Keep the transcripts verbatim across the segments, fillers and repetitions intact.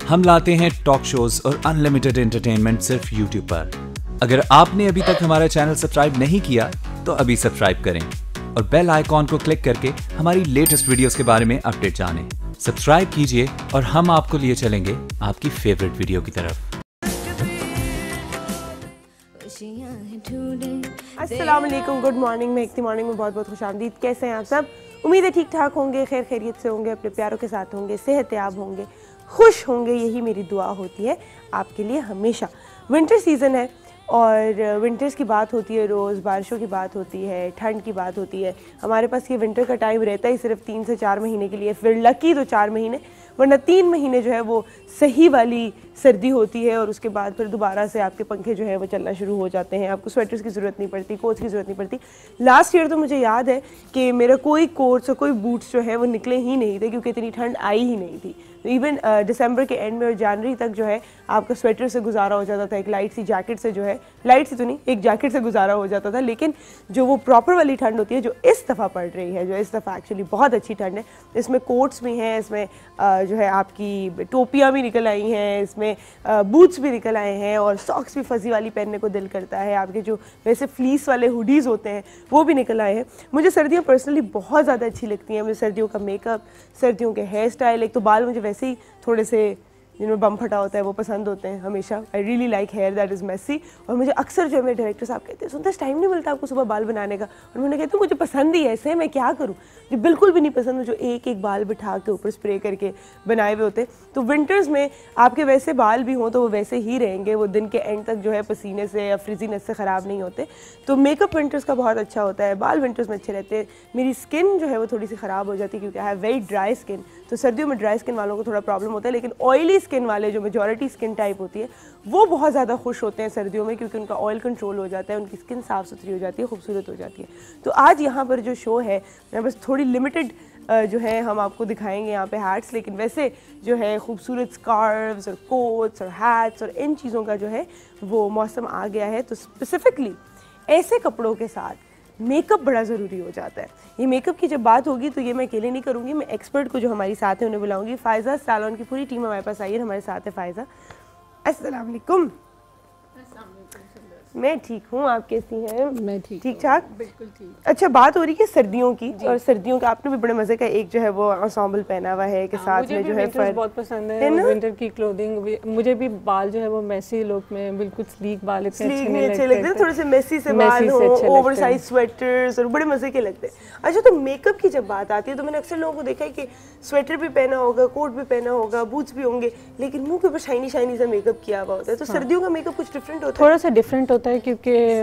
हम लाते हैं टॉक शोज और अनलिमिटेड एंटरटेनमेंट सिर्फ यूट्यूब पर। अगर आपने अभी तक हमारा चैनल सब्सक्राइब नहीं किया तो अभी सब्सक्राइब करें और बेल आइकॉन को क्लिक करके हमारी लेटेस्ट वीडियोस के बारे में अपडेट जानें। सब्सक्राइब कीजिए और हम आपको लिए चलेंगे आपकी फेवरेट वीडियो की तरफ। अस्सलाम वालेकुम, गुड मॉर्निंग। मेहकती मॉर्निंग में बहुत बहुत खुशामदीद। कैसे हैं आप सब? उम्मीद है ठीक ठाक होंगे, खैर खैरियत से होंगे, अपने प्यारों के साथ होंगे, सेहतयाब होंगे, खुश होंगे। यही मेरी दुआ होती है आपके लिए हमेशा। विंटर सीज़न है और विंटर्स की बात होती है, रोज़ बारिशों की बात होती है, ठंड की बात होती है। हमारे पास ये विंटर का टाइम रहता ही सिर्फ तीन से चार महीने के लिए, फिर लकी तो चार महीने, वरना तीन महीने जो है वो सही वाली सर्दी होती है और उसके बाद फिर दोबारा से आपके पंखे जो है वो चलना शुरू हो जाते हैं। आपको स्वेटर्स की ज़रूरत नहीं पड़ती, कोट्स की ज़रूरत नहीं पड़ती। लास्ट ईयर तो मुझे याद है कि मेरा कोई कोट्स और कोई बूट्स जो है वो निकले ही नहीं थे, क्योंकि इतनी ठंड आई ही नहीं थी। तो इवन दिसंबर के एंड में और जनवरी तक जो है आपका स्वेटर से गुजारा हो जाता था, एक लाइट सी जैकेट से जो है, लाइट सी तो नहीं, एक जैकेट से गुजारा हो जाता था। लेकिन जो वो प्रॉपर वाली ठंड होती है जो इस दफ़ा पड़ रही है, जो इस दफ़ा एक्चुअली बहुत अच्छी ठंड है, इसमें कोट्स भी हैं, इसमें जो है आपकी टोपियाँ भी निकल आई हैं, इसमें बूट्स भी निकल आए हैं और सॉक्स भी फजी वाली पहनने को दिल करता है। आपके जो वैसे फ्लीस वाले हुडीज़ होते हैं वो भी निकल आए हैं। मुझे सर्दियाँ पर्सनली बहुत ज़्यादा अच्छी लगती हैं। मुझे सर्दियों का मेकअप, सर्दियों के हेयर स्टाइल, एक तो बाल मुझे वैसे ही थोड़े से जिनमें बम फटा होता है वो पसंद होते हैं हमेशा। I really like hair that is messy. और मुझे अक्सर जो है मेरे डायरेक्टर साहब कहते हैं, सुंदस टाइम नहीं मिलता आपको सुबह बाल बनाने का। और मैंने कहती हूँ मुझे पसंद ही ऐसे है, मैं क्या करूँ, मुझे बिल्कुल भी नहीं पसंद जो एक एक बाल बिठा के ऊपर स्प्रे करके बनाए हुए होते। तो विंटर्स में आपके वैसे बाल भी हों तो वो वैसे ही रहेंगे, वो दिन के एंड तक जो है पसीने से या फ्रिजीनेस से ख़राब नहीं होते। तो मेकअप विंटर्स का बहुत अच्छा होता है, बाल विंटर्स में अच्छे रहते हैं। मेरी स्किन जो है वो थोड़ी सी ख़राब हो जाती है क्योंकि I have very dry skin. तो सर्दियों में ड्राई स्किन वालों को थोड़ा प्रॉब्लम होता है, लेकिन ऑयली स्किन वाले जो मेजॉरिटी स्किन टाइप होती है वो बहुत ज़्यादा खुश होते हैं सर्दियों में, क्योंकि उनका ऑयल कंट्रोल हो जाता है, उनकी स्किन साफ़ सुथरी हो जाती है, खूबसूरत हो जाती है। तो आज यहाँ पर जो शो है बस थोड़ी लिमिटेड जो है हम आपको दिखाएंगे यहाँ पे हैट्स, लेकिन वैसे जो है खूबसूरत स्कार्व्स और कोट्स और हैट्स और इन चीज़ों का जो है वो मौसम आ गया है। तो स्पेसिफिकली ऐसे कपड़ों के साथ मेकअप बड़ा ज़रूरी हो जाता है। ये मेकअप की जब बात होगी तो ये मैं अकेले नहीं करूँगी, मैं एक्सपर्ट को जो हमारी साथ है उन्हें बुलाऊंगी। फ़ायज़ा सैलून की पूरी टीम हमारे पास आई है, हमारे साथ है फ़ायज़ा। अस्सलाम वालेकुम। मैं ठीक हूँ, आप कैसी हैं? मैं ठीक ठीक ठाक, बिल्कुल ठीक। अच्छा, बात हो रही है सर्दियों की, और सर्दियों का आपने भी बड़े मजे का एक जो है वो एंसेंबल पहना हुआ है के साथ में जो है फर बहुत पसंद है, है विंटर की क्लोथिंग। मुझे भी बाल जो है वो मैसी लुक में बिल्कुल स्लीक बाल इतने अच्छे नहीं लगते, लगते हैं, थोड़े से मेसी से बाल हो, ओवरसाइज स्वेटर्स और बड़े मजे के लगते हैं। अच्छा, तो मेकअप की जब बात आती है तो मैंने अक्सर लोगों को देखा है कि स्वेटर भी पहना होगा, कोट भी पहना होगा, बूट्स भी होंगे, लेकिन मुंह के ऊपर शाइनी शाइनी सा मेकअप किया हुआ होता है। तो सर्दियों का मेकअप कुछ डिफरेंट होता है? थोड़ा सा डिफरेंट होता है क्योंकि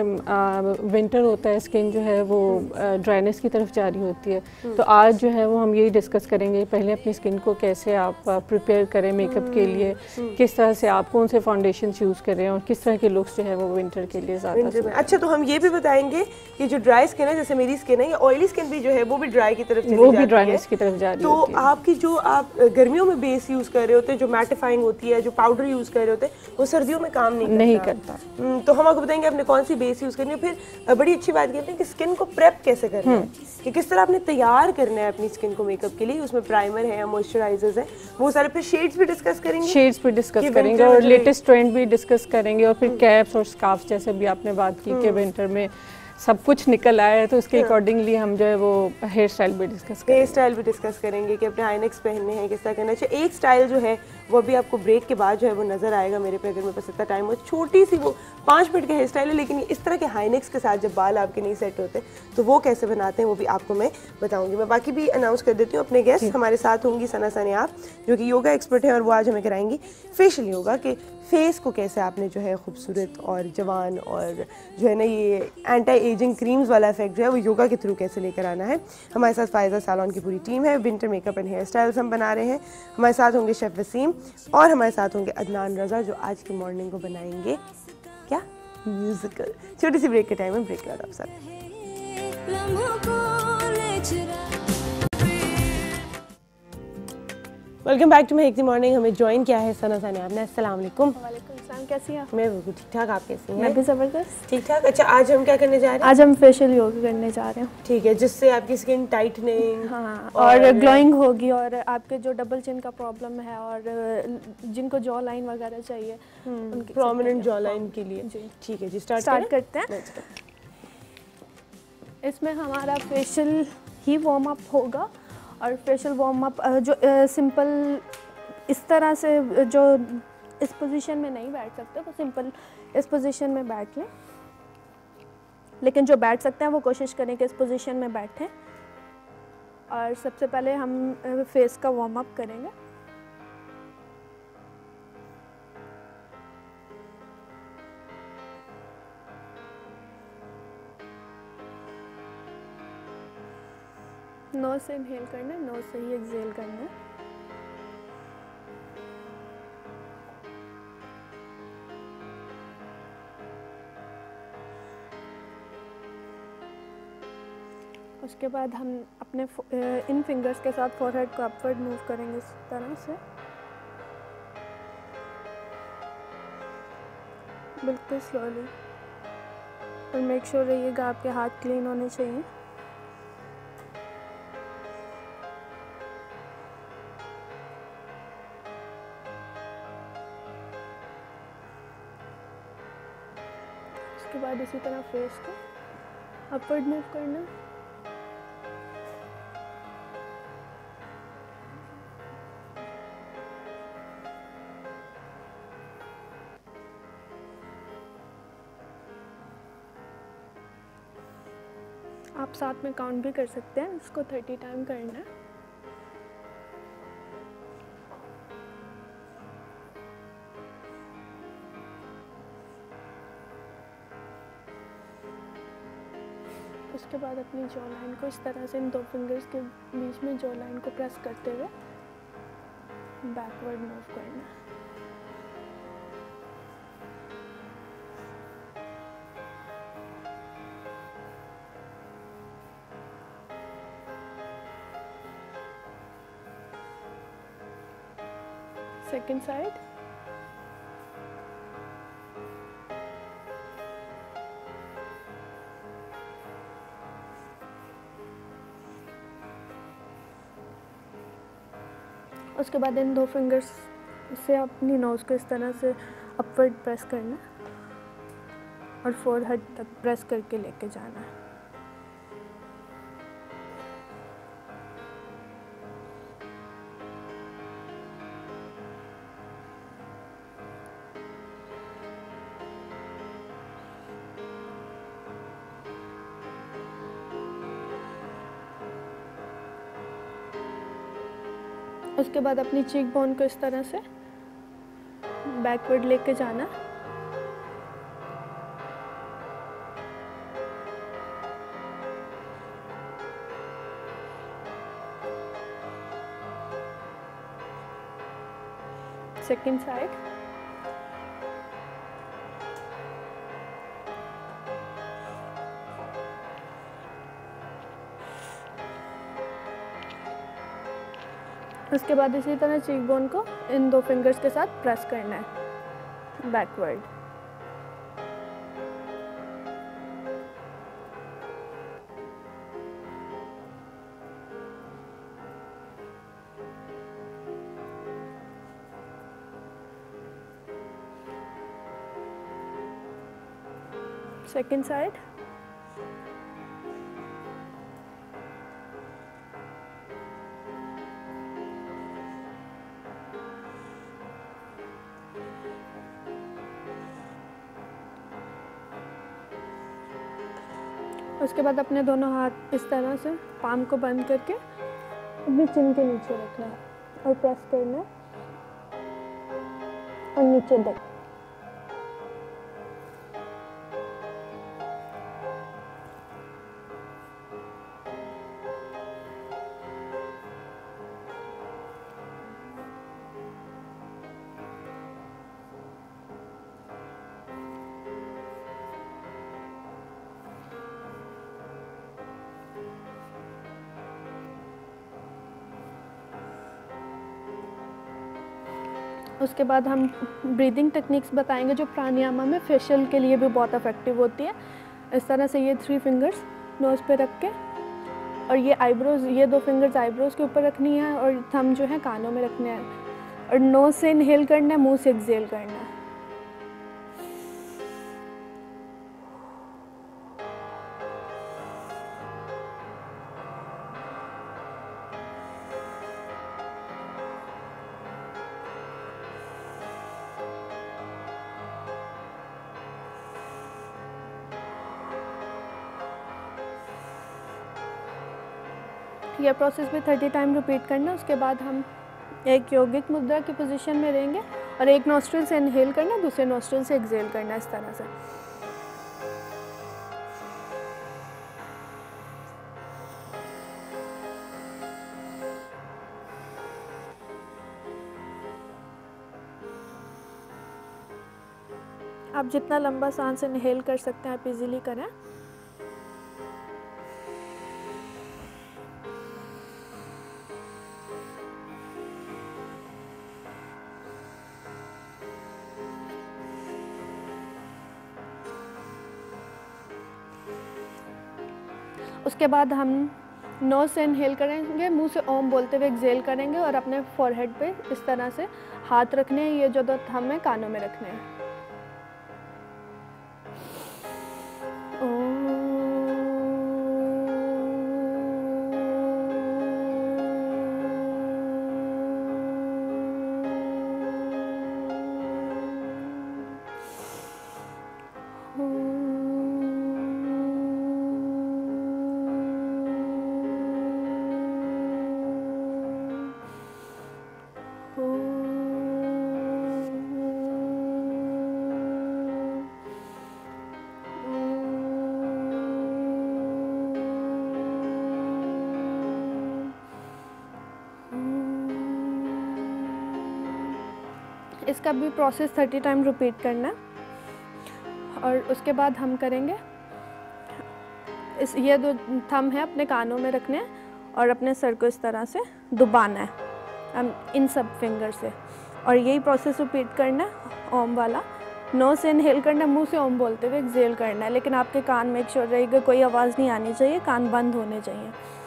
विंटर होता है, स्किन जो है वो ड्राइनेस की तरफ जा रही होती है। तो आज जो है वो हम यही डिस्कस करेंगे, पहले अपनी स्किन को कैसे आप प्रिपेयर करें मेकअप के लिए, किस तरह से आप कौन से फाउंडेशन यूज़ करें और किस तरह के लुक्स जो है वो विंटर के लिए ज़्यादा। अच्छा, तो हम ये भी बताएंगे कि जो ड्राई स्किन है, जैसे मेरी स्किन है, ये ऑयली स्किन भी जो है वो भी ड्राई की तरफ वो भी ड्राइनेस की तरफ जा रही है। तो आपकी जो आप गर्मियों में बेस यूज़ कर रहे होते हैं, जो मैटिफाइंग होती है, जो पाउडर यूज़ कर रहे होते हैं, वो सर्दियों में काम नहीं नहीं करता। तो हम आपको बताएंगे आपने कौन सी बेस यूज़ करनी है। फिर बड़ी अच्छी बात कहते हैं कि स्किन को प्रेप कैसे करना है, कि किस तरह आपने तैयार करना है अपनी स्किन को मेकअप के लिए। उसमें प्राइमर है, मॉइस्चराइजर्स है, वो सारे। फिर शेड्स भी डिस्कस करेंगे, शेड्स भी डिस्कस करेंगे और लेटेस्ट ट्रेंड भी डिस्कस करेंगे। और फिर कैप्स और स्कार्फ जैसे भी आपने बात की कि विंटर में सब कुछ निकल आया है, तो उसके अकॉर्डिंगली हम जो है वो हेयर स्टाइल भी डिस्कस करेंगे। हेयर स्टाइल भी डिस्कस करेंगे कि अपने हाईनेक्स पहनने हैं, किस तरह करना चाहिए। एक स्टाइल जो है वो अभी आपको ब्रेक के बाद जो है वो नज़र आएगा मेरे पे, अगर मेरे पास इतना टाइम हो। छोटी सी वो पाँच मिनट का हेयर स्टाइल है, लेकिन इस तरह के हाईनेक्स के साथ जब बाल आपके नहीं सेट होते तो वो कैसे बनाते हैं वो भी आपको मैं बताऊँगी। मैं बाकी भी अनाउंस कर देती हूँ। अपने गेस्ट हमारे साथ होंगी सना सनियाब, जो कि योगा एक्सपर्ट है, और वो आज हमें कराएंगी फेशियल योगा, कि फेस को कैसे आपने जो है खूबसूरत और जवान और जो है ना ये एंटी एजिंग क्रीम्स वाला इफेक्ट जो है वो योगा के थ्रू कैसे लेकर आना है। हमारे साथ फ़ायज़ा सैलून की पूरी टीम है, winter makeup and hairstyles हम बना रहे हैं। हमारे साथ होंगे शेफ वसीम और हमारे साथ होंगे अदनान रज़ा, जो आज की मॉर्निंग को बनाएंगे क्या म्यूजिकल। छोटी सी ब्रेक के टाइम में ब्रेक लगा आप सब। Welcome back to Mehakti morning. हमें ज्वाइन किया है सना सनियाब ने। अस्सलाम वालेकुम। हाँ, कैसी हैं? मैं बिल्कुल ठीक ठाक, आप कैसी हैं? मैं भी ज़बरदस्त ठीक ठाक। अच्छा, आज हम क्या करने जा रहे हैं? आज हम फेशियल योगा करने जा रहे हैं। ठीक है, जिससे आपकी स्किन टाइटनिंग हाँ, और, और ग्लोइंग होगी, और आपके जो डबल चिन का प्रॉब्लम है और जिनको जॉ लाइन वगैरह चाहिए उनकी प्रोमिनेंट जॉ लाइन के लिए। ठीक है जी, स्टार्ट स्टार्ट करते हैं। इसमें हमारा फेशियल ही वार्म अप होगा, और फेशियल वार्म अप जो सिंपल इस तरह से जो इस पोजीशन में नहीं बैठ सकते वो सिंपल इस पोजीशन में बैठ लें, लेकिन जो बैठ सकते हैं वो कोशिश करें कि इस पोजीशन में बैठें। और सबसे पहले हम फेस का वार्म अप करेंगे। नोज से इनहेल करना है, नोज से ही एक्सहेल करना है। उसके बाद हम अपने इन फिंगर्स के साथ फोरहेड को अपवर्ड मूव करेंगे इस तरह से, बिल्कुल स्लोली, और मेक श्योर रहिएगा आपके हाथ क्लीन होने चाहिए। उसके बाद इसी तरह फेस को अपवर्ड मूव करना। आप साथ में काउंट भी कर सकते हैं, इसको थर्टी टाइम करना है। उसके बाद अपनी जॉ लाइन को इस तरह से इन दो फिंगर्स के बीच में जॉ लाइन को प्रेस करते हुए बैकवर्ड मूव करना है। सेकेंड साइड, उसके बाद इन दो फिंगर्स से अपनी नोज़ को इस तरह से अपवर्ड प्रेस करना और फोरहेड तक प्रेस करके लेके जाना है। उसके बाद अपनी चीक बोन को इस तरह से बैकवर्ड लेके जाना। सेकंड साइड, उसके बाद इसी तरह चीक बोन को इन दो फिंगर्स के साथ प्रेस करना है बैकवर्ड। सेकंड साइड, उसके बाद अपने दोनों हाथ इस तरह से पाम को बंद करके अपनी चिन के नीचे रखना है और प्रेस करना है और नीचे देख। उसके बाद हम ब्रीदिंग टेक्निक्स बताएंगे जो प्राणायाम में फेशियल के लिए भी बहुत इफेक्टिव होती है। इस तरह से ये थ्री फिंगर्स नोज़ पे रख के, और ये आईब्रोज, ये दो फिंगर्स आईब्रोज के ऊपर रखनी है और थंब जो है कानों में रखने हैं, और नोज़ से इनहेल करना है, मुंह से एक्सहेल करना है। यह प्रोसेस भी थर्टी टाइम रिपीट करना। उसके बाद हम एक यौगिक मुद्रा की पोजीशन में रहेंगे और एक नोस्ट्रिल से इनहेल करना, दूसरे नोस्ट्रिल से एक्सहेल करना, इस तरह से। आप जितना लंबा सांस इनहेल कर सकते हैं आप इजीली करें। उसके बाद हम नोज से इनहेल करेंगे, मुंह से ओम बोलते हुए एक्सहेल करेंगे और अपने फॉरहेड पे इस तरह से हाथ रखने हैं, ये जो दो थंब है कानों में रखने हैं। इसका भी प्रोसेस थर्टी टाइम रिपीट करना है। और उसके बाद हम करेंगे इस, ये दो थंब है अपने कानों में रखने हैं और अपने सर को इस तरह से दबाना है हम इन सब फिंगर से, और यही प्रोसेस रिपीट करना है। ओम वाला नोज से इनहेल करना, मुंह से ओम बोलते हुए एक्सहेल करना है, लेकिन आपके कान में एक श्योर रहेगा, कोई आवाज़ नहीं आनी चाहिए, कान बंद होने चाहिए।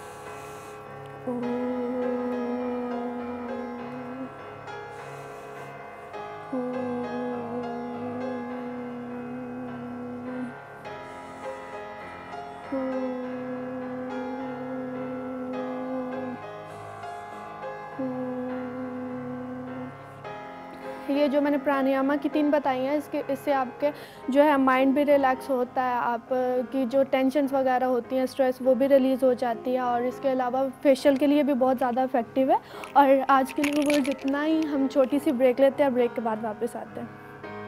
ये जो मैंने प्राणायाम की तीन बताई हैं, इसके इससे आपके जो है माइंड भी रिलैक्स होता है, आप की जो टेंशन्स वगैरह होती हैं, स्ट्रेस, वो भी रिलीज़ हो जाती है, और इसके अलावा फेशियल के लिए भी बहुत ज़्यादा इफेक्टिव है। और आज के लिए वो जितना ही हम छोटी सी ब्रेक लेते हैं, ब्रेक के बाद वापस आते हैं।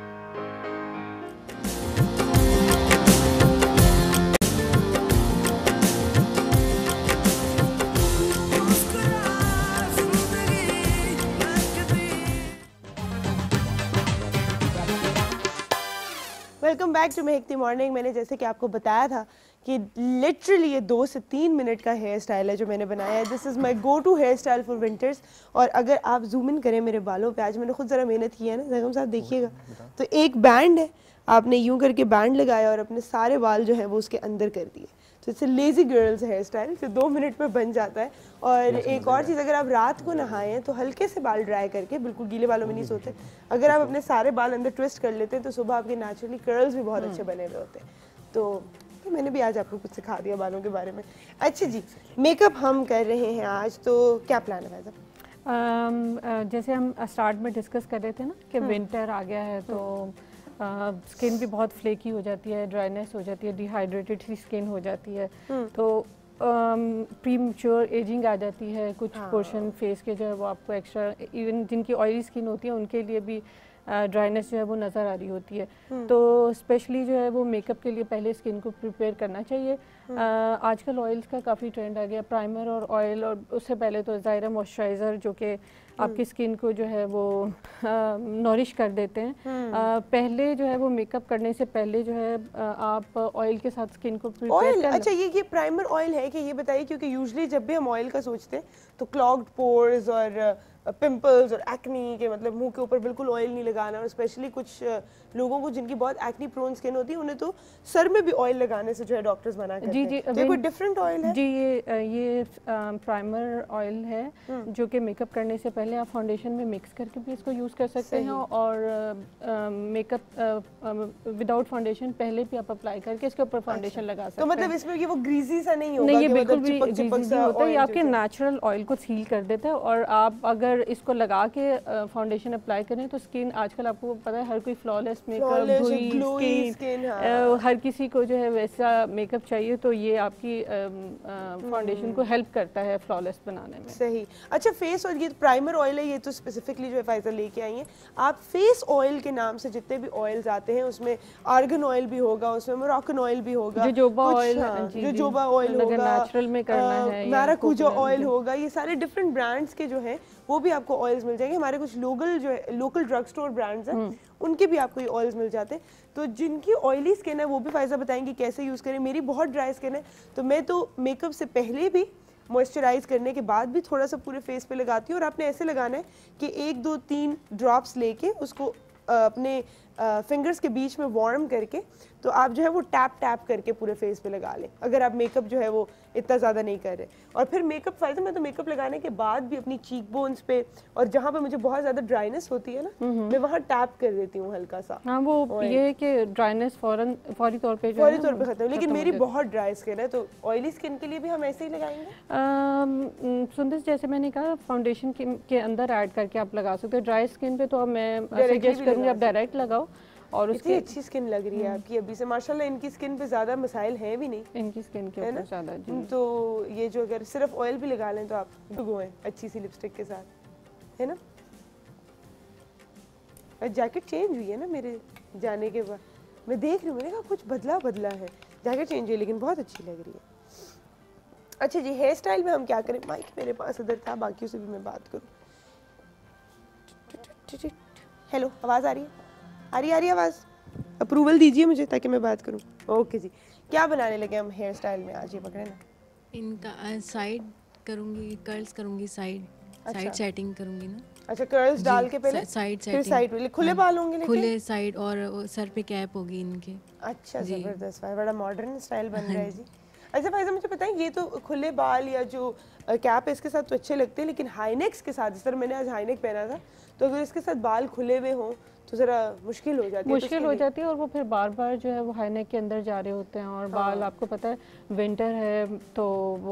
Welcome back to Mehakti morning. मैंने जैसे कि आपको बताया था कि लिटरली ये दो से तीन मिनट का हेयर स्टाइल है जो मैंने बनाया है। This is my go to hairstyle for winters. और अगर आप जूम इन करें मेरे बालों पे, आज मैंने खुद ज़रा मेहनत की है ना, जगम साहब देखिएगा, तो एक बैंड है, आपने यूं करके बैंड लगाया और अपने सारे बाल जो हैं वो उसके अंदर कर दिए। तो इससे लेज़ी गर्ल्स हेयर स्टाइल जो दो मिनट में बन जाता है। और एक और चीज़, अगर आप रात को नहाएं तो हल्के से बाल ड्राई करके, बिल्कुल गीले बालों में नहीं सोते, अगर आप अपने सारे बाल अंदर ट्विस्ट कर लेते हैं तो सुबह आपके नेचुरली कर्ल्स भी बहुत अच्छे बने हुए होते हैं। तो, तो मैंने भी आज आपको कुछ सिखा दिया बालों के बारे में। अच्छा जी, मेकअप हम कर रहे हैं आज, तो क्या प्लान है वैसे? um, जैसे हम स्टार्ट में डिस्कस कर रहे थे ना कि विंटर आ गया है, तो स्किन uh, भी बहुत फ्लेकी हो जाती है, ड्राइनेस हो जाती है, डिहाइड्रेटेड सी स्किन हो जाती है, तो प्रीमैच्योर um, एजिंग आ जाती है। कुछ पोर्शन फेस के जो है वो आपको एक्स्ट्रा, इवन जिनकी ऑयली स्किन होती है उनके लिए भी ड्राइनेस uh, जो है वो नज़र आ रही होती है। तो स्पेशली जो है वो मेकअप के लिए पहले स्किन को प्रिपेयर करना चाहिए। uh, आजकल ऑयल्स का काफ़ी ट्रेंड आ गया, प्राइमर और ऑयल, और उससे पहले तो ज़ाहिर मॉइस्चराइज़र जो कि आपकी स्किन को जो है वो नॉरिश कर देते हैं। आ, पहले जो है वो मेकअप करने से पहले जो है आप ऑयल के साथ स्किन को प्रिपेयर कर। अच्छा, ये ये प्राइमर ऑयल है कि ये बताइए, क्योंकि यूजुअली जब भी हम ऑयल का सोचते हैं तो क्लॉग्ड पोर्स और पिंपल्स और एक्नी के, मतलब मुंह के ऊपर बिल्कुल ऑयल नहीं लगाना, और स्पेशली कुछ लोगों को जिनकी बहुत एक्नी प्रोन स्किन होती है उन्हें तो सर में भी ऑयल लगाने से जो है डॉक्टर्स मना करते जी हैं। जी, तो कोई डिफरेंट ऑयल है? जी ये ये प्राइमर ऑयल है जो कि मेकअप करने से पहले आप फाउंडेशन में मिक्स करके भी इसको यूज़ कर सकते हैं, और मेकअप विदाउट फाउंडेशन पहले भी आप अप्लाई करके इसके ऊपर फाउंडेशन लगा सकते हैं। तो मतलब इसमें ये वो ग्रीजी सा नहीं होगा? नहीं, ये बिल्कुल भी ग्रीजी नहीं होता है, ये आपके नेचुरल ऑयल को सील कर देता है। और आप अगर इसको लगा के फाउंडेशन अप्लाई करें तो स्किन, आजकल आपको पता है हर कोई फ्लॉलेस मेकअप, ग्लोई स्किन, हर किसी को जो है वैसा मेकअप चाहिए, तो ये आपकी फाउंडेशन को हेल्प करता है फ्लॉलेस बनाने में। सही। अच्छा, फेस ऑयल, ये प्राइमर ऑयल है, ये तो स्पेसिफिकली जो है फाइज़ा लेके आई हैं आप। फेस ऑयल के नाम से जितने भी ऑयल्स आते हैं उसमें आर्गन ऑयल भी होगा, उसमें मोरक्कन ऑयल भी होगा, जोजोबा ऑयल, जोजोबा ऑयल होगा, नेचुरल में करना है, मैराकूजा ऑयल होगा, ये सारे डिफरेंट ब्रांड्स के जो है वो भी आपको ऑयल्स मिल जाएंगे। हमारे कुछ लोकल जो है लोकल ड्रग स्टोर ब्रांड्स हैं उनके भी आपको ये ऑयल्स मिल जाते हैं। तो जिनकी ऑयली स्किन है वो भी फायदा बताएंगे कैसे यूज़ करें। मेरी बहुत ड्राई स्किन है तो मैं तो मेकअप से पहले भी मॉइस्चराइज करने के बाद भी थोड़ा सा पूरे फेस पे लगाती हूँ। और आपने ऐसे लगाना है कि एक दो तीन ड्रॉप्स लेके उसको अपने फिंगर्स के बीच में वार्म करके तो आप जो है वो टैप टैप करके पूरे फेस पे लगा लें, अगर आप मेकअप जो है वो इतना ज़्यादा नहीं कर रहे। और फिर मेकअप फायदा, मैं तो मेकअप लगाने के बाद भी अपनी चीक बोन्स पे और जहाँ पे मुझे बहुत ज़्यादा ड्राइनेस होती है ना, मैं वहाँ टैप कर देती हूँ हल्का सा। हाँ, वो ये है कि ड्राइनेस फौरन फौरी तौर पे फौरी तौर पे खत्म। लेकिन मेरी बहुत ड्राई स्किन है, तो ऑयली स्किन के लिए भी हम ऐसे ही लगाएंगे? सुंदस, जैसे मैंने कहा फाउंडेशन के अंदर ऐड करके आप लगा सकते हो। ड्राई स्किन पे तो मैं सजेस्ट करूँगी आप डायरेक्ट लगाओ। और उसकी अच्छी स्किन लग रही है आपकी अभी से माशाल्लाह। इनकी स्किन पे ज़्यादा मसाइल हैं भी नहीं, इनकी स्किन के ऊपर ज़्यादा जी। तो ये जो अगर सिर्फ ऑयल भी लगा लें तो आप गो हैं अच्छी सी लिपस्टिक के साथ, है ना। जैकेट चेंज हुई है ना मेरे जाने के बाद, मैं देख रही हूँ, मैंने कहा कुछ बदला बदला है। जैकेट चेंज हुई लेकिन बहुत अच्छी लग रही है। अच्छा जी, हेयर स्टाइल में हम क्या करें? माइक मेरे पास इधर था, बाकियों से भी मैं बात करूँ। हेलो, आवाज़ आ रही है? आ रही आ रही आवाज़? अप्रूवल दीजिए मुझे ताकि मैं बात करूं। ओके जी, क्या बनाने लगे हम हेयर स्टाइल में आज? ये पकड़े ना, इनका साइड करूंगी, कर्ल्स करूंगी, साइड साइड सेटिंग करूंगी ना। अच्छा, कर्ल्स डाल के पहले साइड सेटिंग, फिर साइड खुले बाल होंगे लेकिन खुले साइड, और सर पे कैप होगी इनके। अच्छा, जबरदस्त, बड़ा मॉडर्न स्टाइल बन रहा है जी। अच्छा फायदा, मुझे बताएं, ये तो खुले बाल या जो कैप है इसके साथ तो अच्छे लगते हैं, लेकिन हाईनेक्स के साथ, जिस तरह मैंने आज हाईनेक पहना था, तो अगर इसके साथ बाल खुले हुए हों तो ज़रा मुश्किल हो जाती है। मुश्किल हो जाती है और वो फिर बार बार जो है वो हाईनेक के अंदर जा रहे होते हैं। और बाल, आपको पता है विंटर है तो वो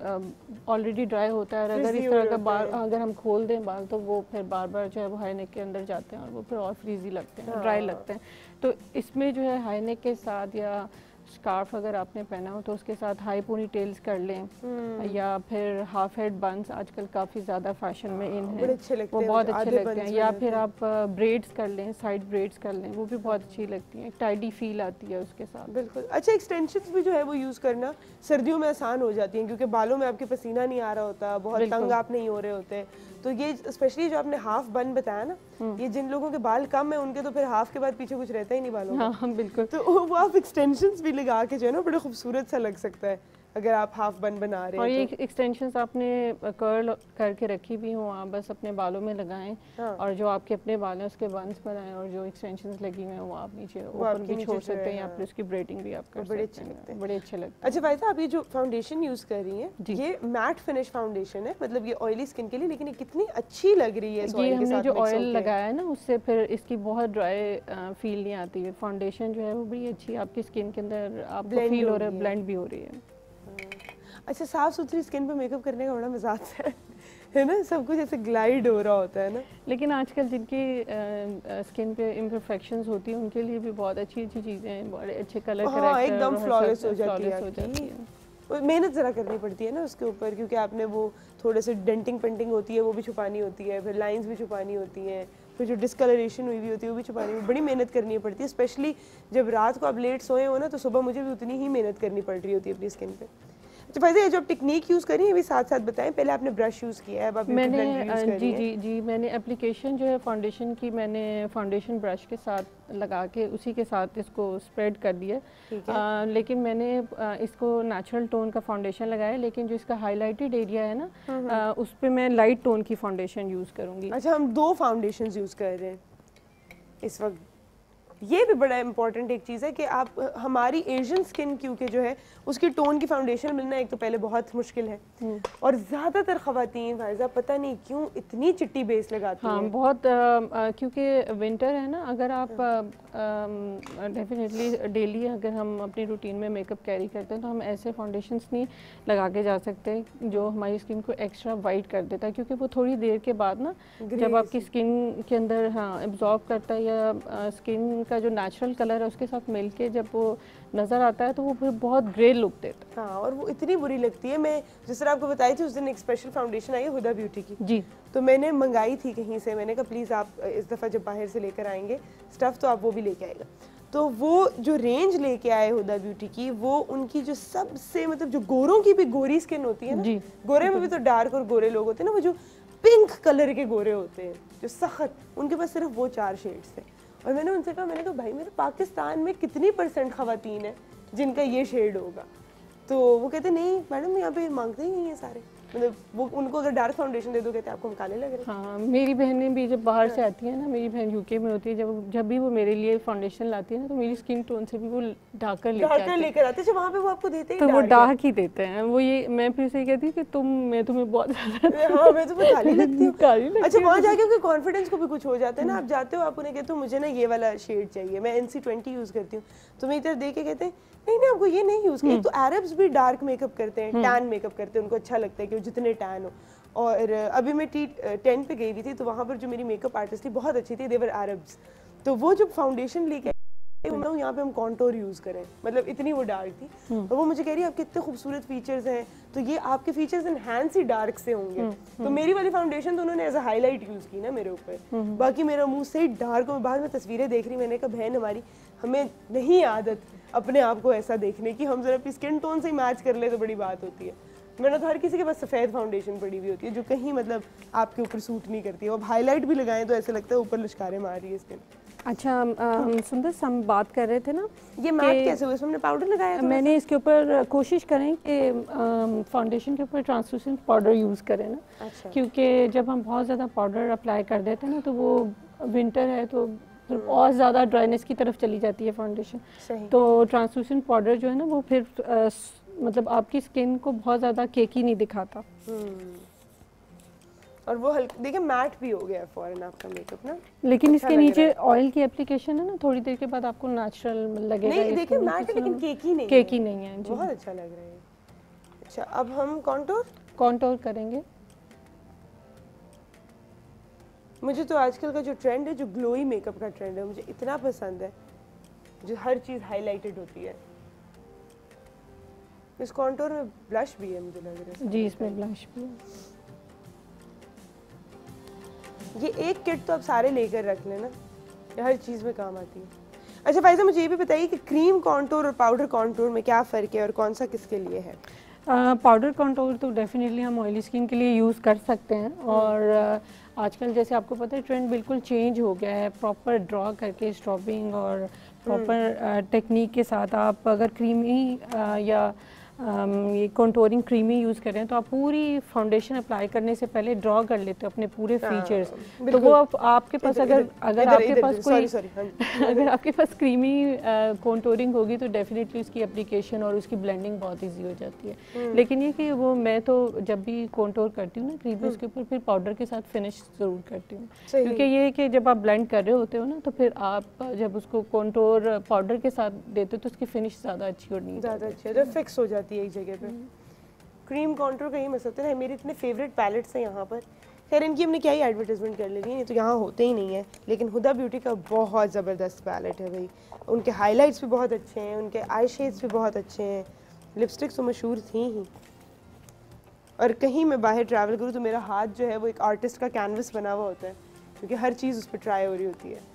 ऑलरेडी ड्राई होता है, और अगर इस तरह का बाल अगर हम खोल दें बाल तो वो फिर बार बार जो है वो हाईनेक के अंदर जाते हैं और वो फिर और फ्रीजी लगते हैं, ड्राई लगते हैं। तो इसमें जो है हाईनेक के साथ या स्कार्फ अगर आपने पहना हो तो उसके साथ हाई पोनी टेल्स कर लें, या फिर हाफ हेड बंस आजकल काफ़ी ज़्यादा फैशन में इन है, वो बहुत अच्छे लगते हैं। या फिर आप ब्रेड्स कर लें, साइड ब्रेड्स कर लें, वो भी बहुत अच्छी लगती हैं, टाइडी फील आती है उसके साथ। बिल्कुल। अच्छा, एक्सटेंशंस भी जो है वो यूज़ करना सर्दियों में आसान हो जाती हैं क्योंकि बालों में आपके पसीना नहीं आ रहा होता, बहुत तंग आप नहीं हो रहे होते। तो ये स्पेशली जो आपने हाफ बन बताया ना, ये जिन लोगों के बाल कम है उनके तो फिर हाफ के बाद पीछे कुछ रहता ही नहीं बालों में। हाँ बिल्कुल। तो वो आप एक्सटेंशंस भी लगा के जो है ना बड़े खूबसूरत सा लग सकता है अगर आप हाफ बन बना रहे हैं। और ये एक्सटेंशंस आपने कर्ल करके रखी भी हो, आप बस अपने बालों में लगाएं। हाँ। और जो आपके अपने बाल हैं उसके बंस बनाएं, और जो एक्सटेंशंस लगी हुई हैं वो आप नीचे ओपन भी छोड़ सकते हैं, या फिर उसकी ब्रेडिंग भी आप कर सकते हैं। बड़े अच्छे लगते हैं, बड़े अच्छे लगते हैं। अच्छा फायदा, आप ये जो फाउंडेशन यूज़ कर रही हैं ये मैट फिनिश फाउंडेशन है, मतलब ये ऑयली स्किन के लिए, लेकिन ये कितनी अच्छी लग रही है। ये हमने जो ऑयल लगाया है ना उससे फिर इसकी बहुत ड्राई फील नहीं आती है। फाउंडेशन जो है वो बड़ी अच्छी आपकी स्किन के अंदर आपको फील हो रहा है, ब्लेंड भी हो रही है। अच्छा, साफ सुथरी स्किन पे मेकअप करने का बड़ा मजा आता है, है ना, सब कुछ ऐसे ग्लाइड हो रहा होता है ना। लेकिन आजकल जिनकी स्किन पे इम्परफेक्शंस होती है उनके लिए भी बहुत अच्छी अच्छी चीज़ें हैं, बड़े अच्छे कलर करैक्टर, हाँ, एकदम फ्लॉलेस हो जाती है। मेहनत ज़रा करनी पड़ती है ना उसके ऊपर, क्योंकि आपने वो थोड़े से डेंटिंग पेंटिंग होती है वो भी छुपानी होती है, फिर लाइंस भी छुपानी होती हैं, फिर जो डिस्कलरेशन हुई भी होती है वो भी छुपानी है, बड़ी मेहनत करनी पड़ती है। स्पेशली जब रात को आप लेट सोए हो ना तो सुबह मुझे भी उतनी ही मेहनत करनी पड़ रही होती है अपनी स्किन पे। तो फायदा ये जो टेक्निक यूज़ करी है भी साथ साथ बताएं। पहले आपने ब्रश यूज़ किया है, अब आप मैंने यूज़ कर जी रही जी जी मैंने एप्लीकेशन जो है फाउंडेशन की, मैंने फाउंडेशन ब्रश के साथ लगा के उसी के साथ इसको स्प्रेड कर दिया। आ, लेकिन मैंने आ, इसको नेचुरल टोन का फाउंडेशन लगाया, लेकिन जो इसका हाईलाइटेड एरिया है ना, आ, उस पर मैं लाइट टोन की फाउंडेशन यूज़ करूँगी। अच्छा, हम दो फाउंडेशन यूज़ कर रहे हैं इस वक्त। ये भी बड़ा इंपॉर्टेंट एक चीज़ है कि आप, हमारी एशियन स्किन क्योंकि जो है उसकी टोन की फाउंडेशन मिलना एक तो पहले बहुत मुश्किल है, और ज़्यादातर ख़वातीन फायजा पता नहीं क्यों इतनी चिट्टी बेस लगाती हाँ, हैं। बहुत क्योंकि विंटर है ना, अगर आप डेफिनेटली डेली अगर हम अपनी रूटीन में मेकअप कैरी करते हैं तो हम ऐसे फाउंडेशंस नहीं लगा के जा सकते जो हमारी स्किन को एक्स्ट्रा वाइट कर देता है, क्योंकि वो थोड़ी देर के बाद ना जब आपकी स्किन के अंदर हाँ एब्जॉर्ब करता है या स्किन का जो नेचुरल कलर है उसके साथ मिलके जब वो नज़र आता है तो वो फिर बहुत ग्रे लुक देता है। हाँ, और वो इतनी बुरी लगती है। मैं जिस तरह आपको बताई थी उस दिन एक स्पेशल फाउंडेशन आई है हुदा ब्यूटी की जी, तो मैंने मंगाई थी कहीं से। मैंने कहा प्लीज़ आप इस दफ़ा जब बाहर से लेकर आएंगे स्टफ़ तो आप वो भी लेके आएगा। तो वो जो रेंज लेके आए हुदा ब्यूटी की, वो उनकी जो सबसे मतलब जो गोरों की भी गोरी स्किन होती है ना, गोरे में भी तो डार्क और गोरे लोग होते हैं ना, वो जो पिंक कलर के गोरे होते हैं जो सख्त, उनके पास सिर्फ वो चार शेड्स थे। और मैंने उनसे कहा, मैंने कहा भाई मेरे पाकिस्तान में कितनी परसेंट ख़वातीन है जिनका ये शेड होगा? तो वो कहते नहीं मैडम यहाँ पे मांगते ही नहीं है सारे, मतलब वो उनको अगर डार्क फाउंडेशन दे दो कहते हैं आपको हम काले लग रहे हैं। हाँ, मेरी बहनें भी जब बाहर से आती है ना, मेरी बहन यूके में होती है, जब जब भी वो मेरे लिए फाउंडेशन लाती है ना तो मेरी स्किन टोन से भी वो डार्कर लेकर आती है। लेकर आते हैं वहाँ पे वो आपको देते हैं तो वो डार्क ही देते हैं। वो ये मैं फिर से कहती हूँ कि तुम मैं तुम्हें बहुत ज़्यादा हाँ मैं तुम्हें काली लगती हूँ। काली लगती अच्छा, वहाँ जाके उनके कॉन्फिडेंस को भी कुछ हो जाता है ना। आप जाते हो, आप उन्हें कहते हो मुझे ना ये वाला शेड चाहिए, मैं एन सी ट्वेंटी यूज़ करती हूँ, तो मैं इधर देख के कहते हैं नहीं नहीं आपको ये नहीं यूज़ किया। तो अरब्स भी डार्क मेकअप करते हैं, टैन मेकअप करते हैं, उनको अच्छा लगता है कि वो जितने टैन हो। और अभी मैं टी टेन पे गई हुई थी तो वहाँ पर जो मेरी मेकअप आर्टिस्ट थी बहुत अच्छी थी, देवर अरब्स। तो वो जब फाउंडेशन लेके यहाँ पे हम कॉन्टोर यूज़ करें, मतलब इतनी वो डार्क थी। और वो मुझे कह रही है आपके इतने खूबसूरत फीचर्स हैं, तो ये आपके फीचर्स इनहैंस ही डार्क से होंगे। तो मेरी वाली फाउंडेशन तो उन्होंने एज अ हाईलाइट यूज़ की ना मेरे ऊपर, बाकी मेरा मुंह से ही डार्क। और बाद में तस्वीरें देख रही, मैंने कहा बहन हमारी हमें नहीं आदत अपने आप को ऐसा देखने की, हम जरा अपनी स्किन टोन से ही मैच कर ले तो बड़ी बात होती है। मैंने तो हर किसी के पास सफ़ेद फाउंडेशन पड़ी हुई होती है जो कहीं मतलब आपके ऊपर सूट नहीं करती है। अब हाईलाइट भी लगाएं तो ऐसे लगता है ऊपर लिशकारे मार रही है स्किन। अच्छा, हम सुंदस हम बात कर रहे थे ना ये मैट कैसे हुआ, इसमें हमने पाउडर लगाया? मैंने इसके ऊपर कोशिश करें कि फाउंडेशन के ऊपर ट्रांसलूसेंट पाउडर यूज़ करें ना। अच्छा। क्योंकि जब हम बहुत ज़्यादा पाउडर अप्लाई कर देते हैं ना तो वो विंटर है तो और ज़्यादा ड्राइनेस की तरफ चली जाती है फाउंडेशन। तो ट्रांसलूसेंट पाउडर जो है ना वो फिर आ, मतलब आपकी स्किन को बहुत ज़्यादा केकी नहीं दिखाता। और वो हल्का देखिए मैट भी हो गया फौरन आपका मेकअप ना। लेकिन अच्छा इसके नीचे ऑयल की एप्लीकेशन है ना, थोड़ी देर के बाद आपको नेचुरल लगेगा। नहीं देखिए मैट है लेकिन केकी नहीं केकी नहीं है जी, बहुत अच्छा लग रहा है। अच्छा, अब हम कॉन्टोर कॉन्टोर करेंगे। मुझे तो आजकल का जो ट्रेंड है, जो ग्लोई मेकअप का ट्रेंड है, मुझे इतना पसंद है, जो हर चीज़ हाईलाइटेड होती है। इस कॉन्टोर में ब्लश भी है मुझे लग रहा है। जी, इसमें ब्लश भी है। ये एक किट तो आप सारे लेकर रख लेना, हर चीज़ में काम आती है। अच्छा फायजा, मुझे ये भी बताइए कि क्रीम कॉन्टोर और पाउडर कॉन्टोर में क्या फ़र्क है और कौन सा किसके लिए है? पाउडर कॉन्टोर तो डेफिनेटली हम ऑयली स्किन के लिए यूज़ कर सकते हैं। और uh, आजकल जैसे आपको पता है ट्रेंड बिल्कुल चेंज हो गया है, प्रॉपर ड्रॉ करके स्ट्रॉबिंग और प्रॉपर टेक्निक के साथ आप अगर क्रीमी uh, या Um, ये कॉन्टोरिंग क्रीमी यूज़ कर रहे हैं तो आप पूरी फाउंडेशन अप्लाई करने से पहले ड्रॉ कर लेते हो अपने पूरे फीचर्स। तो वो आप, आपके पास अगर अगर आपके पास कोई अगर आपके पास क्रीमी कॉन्टोरिंग होगी तो डेफिनेटली उसकी एप्लीकेशन और उसकी ब्लेंडिंग बहुत इजी हो जाती है। लेकिन ये कि वो मैं तो जब भी कॉन्टोर करती हूँ ना क्रीमी, उसके ऊपर फिर पाउडर के साथ फिनिश ज़रूर करती हूँ, क्योंकि ये कि जब आप ब्लेंड कर रहे होते हो ना तो फिर आप जब उसको कॉन्टोर पाउडर के साथ देते हो तो उसकी फिनिश ज़्यादा अच्छी और नहीं ज़्यादा अच्छी है, फिक्स हो जाती है एक जगह पे। क्रीम कॉन्टोर का ही मसला है, मेरे इतने फेवरेट पैलेट्स हैं यहाँ पर। खैर इनकी हमने क्या ही एडवर्टाइजमेंट कर लेनी है, तो यहाँ होते ही नहीं है। लेकिन हुदा ब्यूटी का बहुत ज़बरदस्त पैलेट है भाई, उनके हाइलाइट्स भी बहुत अच्छे हैं, उनके आई शेड्स भी बहुत अच्छे हैं, लिपस्टिक्स तो मशहूर थी ही। और कहीं मैं बाहर ट्रैवल करूँ तो मेरा हाथ जो है वो एक आर्टिस्ट का कैनवस बना हुआ होता है, क्योंकि हर चीज़ उस पर ट्राई हो रही होती है।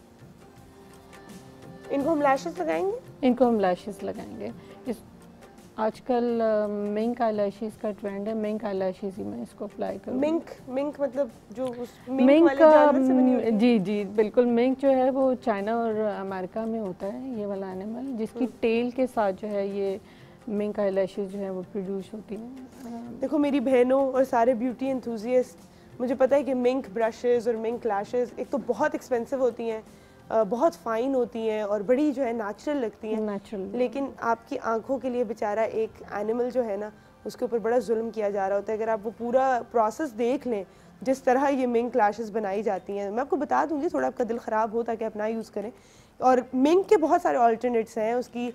इनको हम लैशेस लगाएंगे इनको हम लैशेस लगाएंगे। इस आजकल मिंक आईलैशेस का ट्रेंड है, मिंक आईलैशेस ही मैं इसको अप्लाई करूँ। मिंक मिंक मतलब जो उस मिंक मिंक वाले जानवर से बनी होती है? जी जी बिल्कुल, मिंक जो है वो चाइना और अमेरिका में होता है ये वाला एनिमल, जिसकी टेल के साथ जो है ये मिंक आईलैशेस जो है वो प्रोड्यूस होती हैं। देखो मेरी बहनों और सारे ब्यूटी एंथुजियास्ट, मुझे पता है कि मिंक ब्रशेस और मिंक लैशेस एक तो बहुत एक्सपेंसिव होती हैं, बहुत फ़ाइन होती हैं और बड़ी जो है नेचुरल लगती हैं, नेचुरल, लेकिन आपकी आंखों के लिए बेचारा एक एनिमल जो है ना उसके ऊपर बड़ा जुल्म किया जा रहा होता है। अगर आप वो पूरा प्रोसेस देख लें जिस तरह ये मिंक लैशेस बनाई जाती हैं, मैं आपको बता दूंगी, थोड़ा आपका दिल ख़राब हो ताकि आप ना यूज़ करें। और मिंक के बहुत सारे ऑल्टरनेट्स हैं, उसकी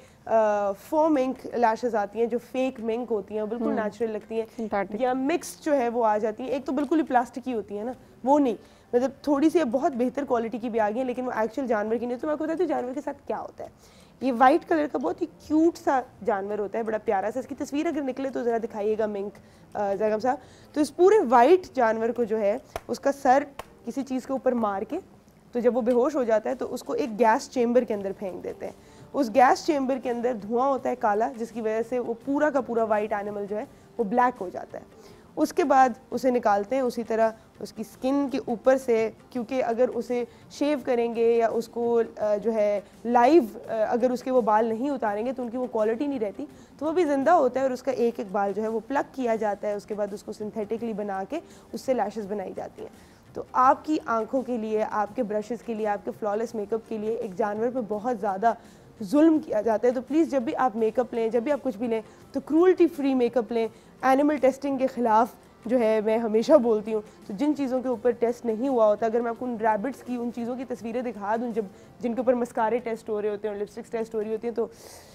फो मिंक लैशेस आती हैं जो फेक मिंक होती हैं, बिल्कुल नेचुरल लगती हैं, या मिक्स जो है वो आ जाती हैं। एक तो बिल्कुल ही प्लास्टिक की होती है ना, वो नहीं, मतलब थोड़ी सी बहुत बेहतर क्वालिटी की भी आ गई है, लेकिन वो एक्चुअल जानवर की नहीं। तो मैं आपको बताती हूँ जानवर के साथ क्या होता है। ये वाइट कलर का बहुत ही क्यूट सा जानवर होता है, बड़ा प्यारा सा। इसकी तस्वीर अगर निकले तो ज़रा दिखाइएगा मिंक जगम साहब। तो इस पूरे वाइट जानवर को जो है उसका सर किसी चीज़ के ऊपर मार के, तो जब वो बेहोश हो जाता है तो उसको एक गैस चेम्बर के अंदर फेंक देते हैं। उस गैस चेम्बर के अंदर धुआं होता है काला, जिसकी वजह से वो पूरा का पूरा वाइट एनिमल जो है वो ब्लैक हो जाता है। उसके बाद उसे निकालते हैं, उसी तरह उसकी स्किन के ऊपर से, क्योंकि अगर उसे शेव करेंगे या उसको जो है लाइव अगर उसके वो बाल नहीं उतारेंगे तो उनकी वो क्वालिटी नहीं रहती, तो वो भी ज़िंदा होता है और उसका एक एक बाल जो है वो प्लग किया जाता है। उसके बाद उसको सिंथेटिकली बना के उससे लैशेस बनाई जाती हैं। तो आपकी आंखों के लिए, आपके ब्रशेस के लिए, आपके फ्लॉलेस मेकअप के लिए एक जानवर पे बहुत ज़्यादा जुल्म किया जाता है। तो प्लीज़ जब भी आप मेकअप लें, जब भी आप कुछ भी लें, तो क्रूअल्टी फ्री मेकअप लें। एनिमल टेस्टिंग के ख़िलाफ़ जो है मैं हमेशा बोलती हूँ। तो जिन चीज़ों के ऊपर टेस्ट नहीं हुआ होता, अगर मैं आपको उन रैबिट्स की, उन चीज़ों की तस्वीरें दिखा दूँ जब जिनके ऊपर मस्कारे टेस्ट हो रहे होते हैं और लिपस्टिक्स टेस्ट हो रही होती हैं, तो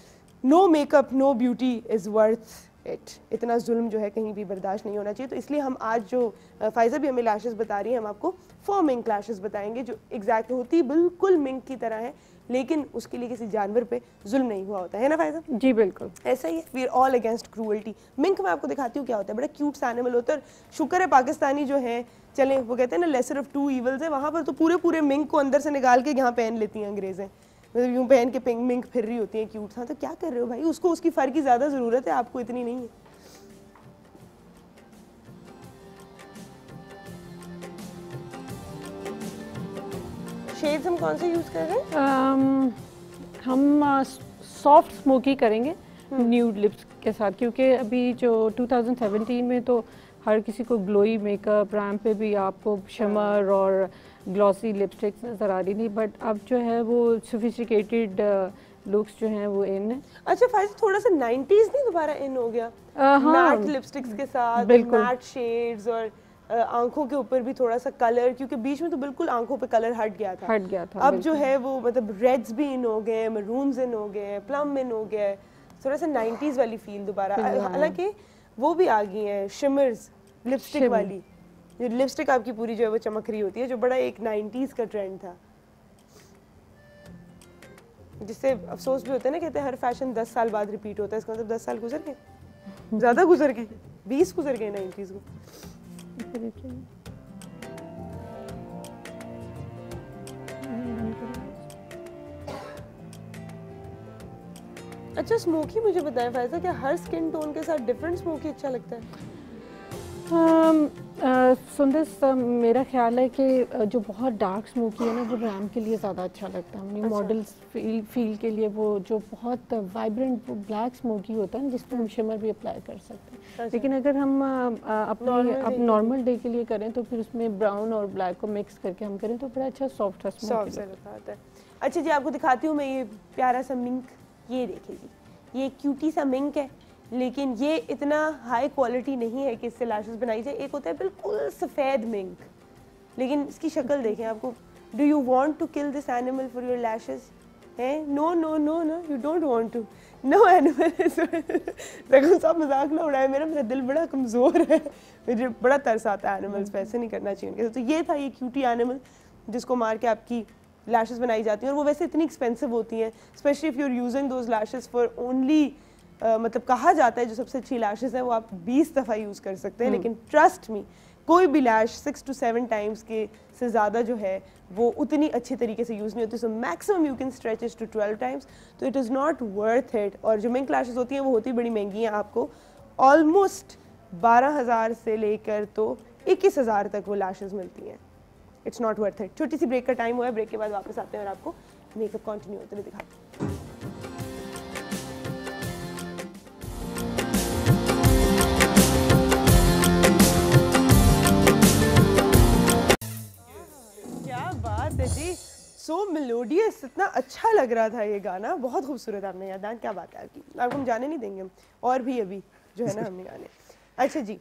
no makeup no beauty is worth it. इतना जुल्म जो है कहीं भी बर्दाश्त नहीं होना चाहिए। तो इसलिए हम आज जो फ़ाइज़ा भी हमें लैशेस बता रही है, हम आपको फोर मिंक लैशेस बताएंगे जो एग्जैक्ट होती बिल्कुल मिंक की तरह है, लेकिन उसके लिए किसी जानवर पे जुल्म नहीं हुआ होता है ना फ़ाइज़ा? जी बिल्कुल ऐसा ही है। We are all against cruelty. Mink मैं आपको दिखाती हूँ क्या होता है। बड़ा क्यूट सा एनिमल होता है। शुक्र है पाकिस्तानी जो है, चलें वो कहते हैं ना लेसर ऑफ टू ईवल्स है, वहाँ पर तो पूरे पूरे मिंक को अंदर से निकाल के यहाँ पहन लेती हैं अंग्रेज़ें, मतलब यूँ पहन के पिंक मिंक फिर रही होती हैं क्यूट सा। तो क्या कर रहे हो भाई, उसको उसकी फ़र की ज़्यादा ज़रूरत है, आपको इतनी नहीं है। शेड्स हम कौन से यूज़ कर रहे हैं? um, हम सॉफ्ट uh, स्मोकी करेंगे न्यूड लिप्स के साथ, क्योंकि अभी जो टू थाउजेंड सेवेंटीन में तो हर किसी को ग्लोई मेकअप, रैम्प पे भी आपको शिमर और ग्लॉसी लिपस्टिक्स नज़र आ रही थी, बट अब जो है वो सोफिस्टिकेटेड लुक्स जो हैं वो इन है। अच्छा फ़ाइज़ा, थोड़ा सा नाइन्टीज़ नहीं दोबारा इन हो गया? uh, हाँ, मैट लिपस्टिक्स के साथ मैट शेड्स और आंखों के ऊपर भी थोड़ा सा कलर, क्योंकि बीच में तो बिल्कुल आंखों पे कलर हट गया था हट गया था अब जो है वो मतलब रेड्स भी इन हो गए, मरून्स इन हो गए, प्लम इन हो गए, थोड़ा सा नाइन्टीज़ वाली फील दोबारा। हालांकि वो भी आ गई हैं शिमर्स लिपस्टिक वाली, जो लिपस्टिक आपकी पूरी जो है वो चमक रही होती है, जो बड़ा एक नाइन्टीज़ का ट्रेंड था, जिससे अफसोस भी होता है ना, कहते हैं हर फैशन दस साल बाद रिपीट होता है। इसका मतलब दस साल गुजर गए, ज़्यादा गुजर गए, बीस गुजर गए नाइन्टीज़ को। अच्छा स्मोकी मुझे बताएं फ़ाइज़ा, क्या हर स्किन टोन के साथ डिफरेंट स्मोकी अच्छा लगता है? सुंदस, मेरा ख्याल है कि जो बहुत डार्क स्मोकी है ना वो रैम के लिए ज़्यादा अच्छा लगता है। अच्छा। मॉडल्स फील फील के लिए वो जो बहुत वाइब्रेंट ब्लैक स्मोकी होता है ना, जिस पर हम शिमर भी अप्लाई कर सकते हैं। अच्छा। लेकिन अगर हम अपने अब नॉर्मल डे के लिए करें तो फिर उसमें ब्राउन और ब्लैक को मिक्स करके हम करें तो बड़ा अच्छा सॉफ्ट सॉफ्ट आता है। अच्छा जी, आपको दिखाती हूँ मैं ये प्यारा सा मिंक, ये देखिए ये क्यूटी सा मिंक है, लेकिन ये इतना हाई क्वालिटी नहीं है कि इससे लैशेस बनाई जाए। एक होता है बिल्कुल सफ़ेद मिंक, लेकिन इसकी शक्ल देखें आपको। Do you want to kill this animal for your lashes? हैं? No no no no, you don't want to. No animal. देखो सब मजाक ना उड़ाए, मेरा मेरा दिल बड़ा कमज़ोर है, मुझे बड़ा तरस आता है एनिमल्स पे, ऐसे नहीं करना चाहिए उनके। तो ये था ये क्यूटी एनिमल जिसको मार के आपकी लैशेस बनाई जाती हैं, और वो वैसे इतनी एक्सपेंसिव होती हैं, specially if you are using those lashes for only, मतलब कहा जाता है जो सबसे अच्छी लैशेस है वो आप बीस दफ़ा यूज़ कर सकते हैं, लेकिन ट्रस्ट मी कोई भी lash six to seven times के से ज़्यादा जो है वो उतनी अच्छी तरीके से यूज़ नहीं होती। So maximum you can stretch it to twelve times, तो it is not worth it. और जो मिंक लैशेज़ होती हैं वो होती बड़ी महंगी हैं, आपको ऑलमोस्ट बारह हज़ार से लेकर तो इक्कीस हज़ार तक वो लैशेज़ मिलती हैं। It's not worth it. छोटी सी ब्रेक का टाइम हुआ है, ब्रेक के बाद वापस आते हैं और आपको मेकअप कंटिन्यू होते हुए दिखाते हैं। क्या बात है जी, सो मेलोडियस, इतना अच्छा लग रहा था ये गाना, बहुत खूबसूरत आपने याद। क्या बात है आपकी, आपको हम जाने नहीं देंगे हम और भी अभी जो है ना हमने गाने। अच्छा जी,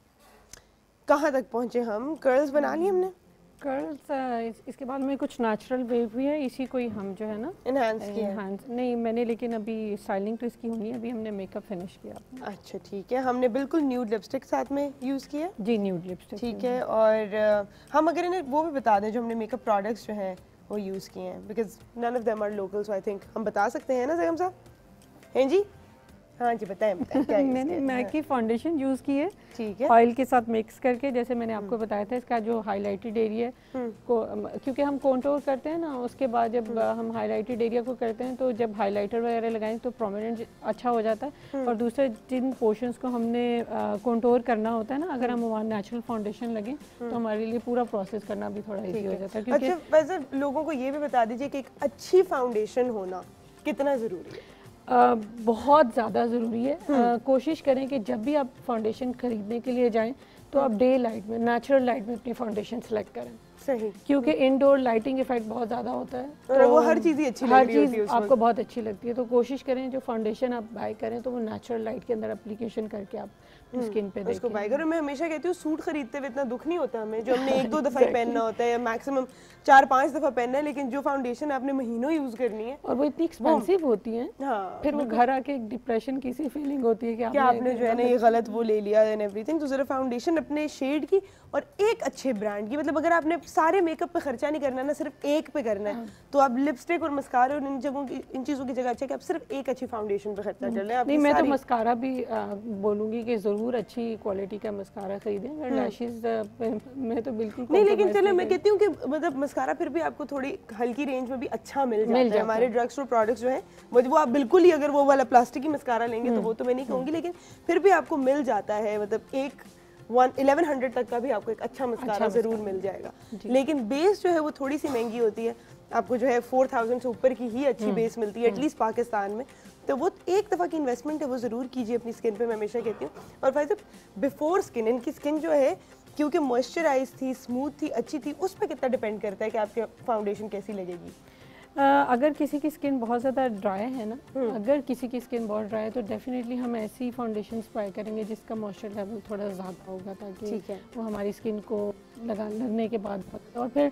कहाँ तक पहुँचे हम? कर्ल्स बना ली हमने? कर्ल्स इस, इसके बाद में कुछ नेचुरल वेव भी है, इसी को ही हम जो है ना एनहांस किया। एनहांस नहीं मैंने, लेकिन अभी स्टाइलिंग तो इसकी होनी है, अभी हमने मेकअप फिनिश किया। अच्छा ठीक है, हमने बिल्कुल न्यूड लिपस्टिक साथ में यूज़ किया। जी न्यूड लिपस्टिक ठीक है। और uh, हम अगर इन्हें वो भी बता दें जो हमने मेकअप प्रोडक्ट्स जो हैं वो यूज़ किए हैं, because none of them are local, so I think हम बता सकते हैं ना जगम साहब? हैं जी? हाँ जी बताएं, बताएं क्या मैंने मैक की फाउंडेशन यूज़ की है, ठीक है, ऑयल के साथ मिक्स करके, जैसे मैंने आपको बताया था इसका जो हाइलाइटेड एरिया को, क्योंकि हम कॉन्टोर करते हैं ना, उसके बाद जब हम हाइलाइटेड एरिया को करते हैं तो जब हाइलाइटर वगैरह लगाएं तो प्रोमिनेंट अच्छा हो जाता है। और दूसरे जिन पोर्शंस को हमने कॉन्टोर करना होता है ना, अगर हम वहाँ नेचुरल फाउंडेशन लगे तो हमारे लिए पूरा प्रोसेस करना भी थोड़ा ईजी हो जाता है। क्योंकि अच्छा वैसे लोगों को ये भी बता दीजिए कि एक अच्छी फाउंडेशन होना कितना ज़रूरी है? Uh, बहुत ज़्यादा ज़रूरी है। uh, कोशिश करें कि जब भी आप फाउंडेशन खरीदने के लिए जाएं तो आप डे लाइट में, नेचुरल लाइट में अपनी फाउंडेशन सेलेक्ट करें। सही, क्योंकि इनडोर लाइटिंग इफेक्ट बहुत ज़्यादा होता है, तो वो हर चीज़ ही अच्छी हर लग रही होती है चीज़ आपको बहुत अच्छी लगती है। तो कोशिश करें जो फाउंडेशन आप बाय करें तो वो नेचुरल लाइट के अंदर एप्लीकेशन करके आप स्किन पे उसको बाय करो। मैं हमेशा कहती हूँ सूट खरीदते हुए इतना दुख नहीं होता हमें, जो हमने एक दो दफ़ा ही पहनना होता है या मैक्सिमम चार पांच दफ़ा पहनना है, लेकिन जो फाउंडेशन आपने महीनों यूज़ करनी है और वो इतनी एक्सपेंसिव होती है, हाँ, फिर वो घर आके एक डिप्रेशन की सी फीलिंग होती है कि क्या आपने जो है ना ये गलत वो ले लिया एंड एवरीथिंग। तो ज़रा फाउंडेशन अपने शेड की और एक अच्छे ब्रांड की, मतलब अगर आपने सारे मेकअप पे खर्चा नहीं करना ना, सिर्फ एक पे करना है, तो आप लिपस्टिक और मस्कारा और इन जगहों की, इन चीज़ों की जगह अच्छा कि आप सिर्फ एक अच्छी फाउंडेशन पे खर्चा कर लें। नहीं मैं तो मस्कारा भी बोलूँगी कि ज़रूर अच्छी क्वालिटी का मस्कारा खरीदें, अगर लैशेज़ में तो बिल्कुल नहीं, लेकिन चलो मैं कहती हूँ कि मतलब मस्कारा फिर भी आपको थोड़ी हल्की रेंज में भी अच्छा मिल जाता है। हमारे ड्रग स्टोर प्रोडक्ट्स जो हैं वो आप बिल्कुल ही अगर वो वाला प्लास्टिक की मस्कारा लेंगे तो वो तो मैं नहीं कहूँगी, लेकिन फिर भी आपको मिल जाता है, मतलब एक वन इलेवन हंड्रेड तक का भी आपको एक अच्छा मस्कारा ज़रूर मिल जाएगा। लेकिन बेस जो है वो थोड़ी सी महंगी होती है, आपको जो है फोर थाउजेंड से ऊपर की ही अच्छी बेस मिलती है एटलीस्ट पाकिस्तान में। तो वो एक दफ़ा की इन्वेस्टमेंट है, वो ज़रूर कीजिए अपनी स्किन पे, मैं हमेशा कहती हूँ। और भाई साहब बिफोर स्किन, इनकी स्किन जो है क्योंकि मॉइस्चराइज थी, स्मूथ थी, अच्छी थी, उस पर कितना डिपेंड करता है कि आपके फाउंडेशन कैसी लगेगी। Uh, अगर किसी की स्किन बहुत ज़्यादा ड्राई है ना, अगर किसी की स्किन बहुत ड्राई है तो डेफिनेटली हम ऐसी फाउंडेशंस बाय करेंगे जिसका मॉइस्चर लेवल थोड़ा ज़्यादा होगा, ताकि वो हमारी स्किन को लगा लगने के बाद। और फिर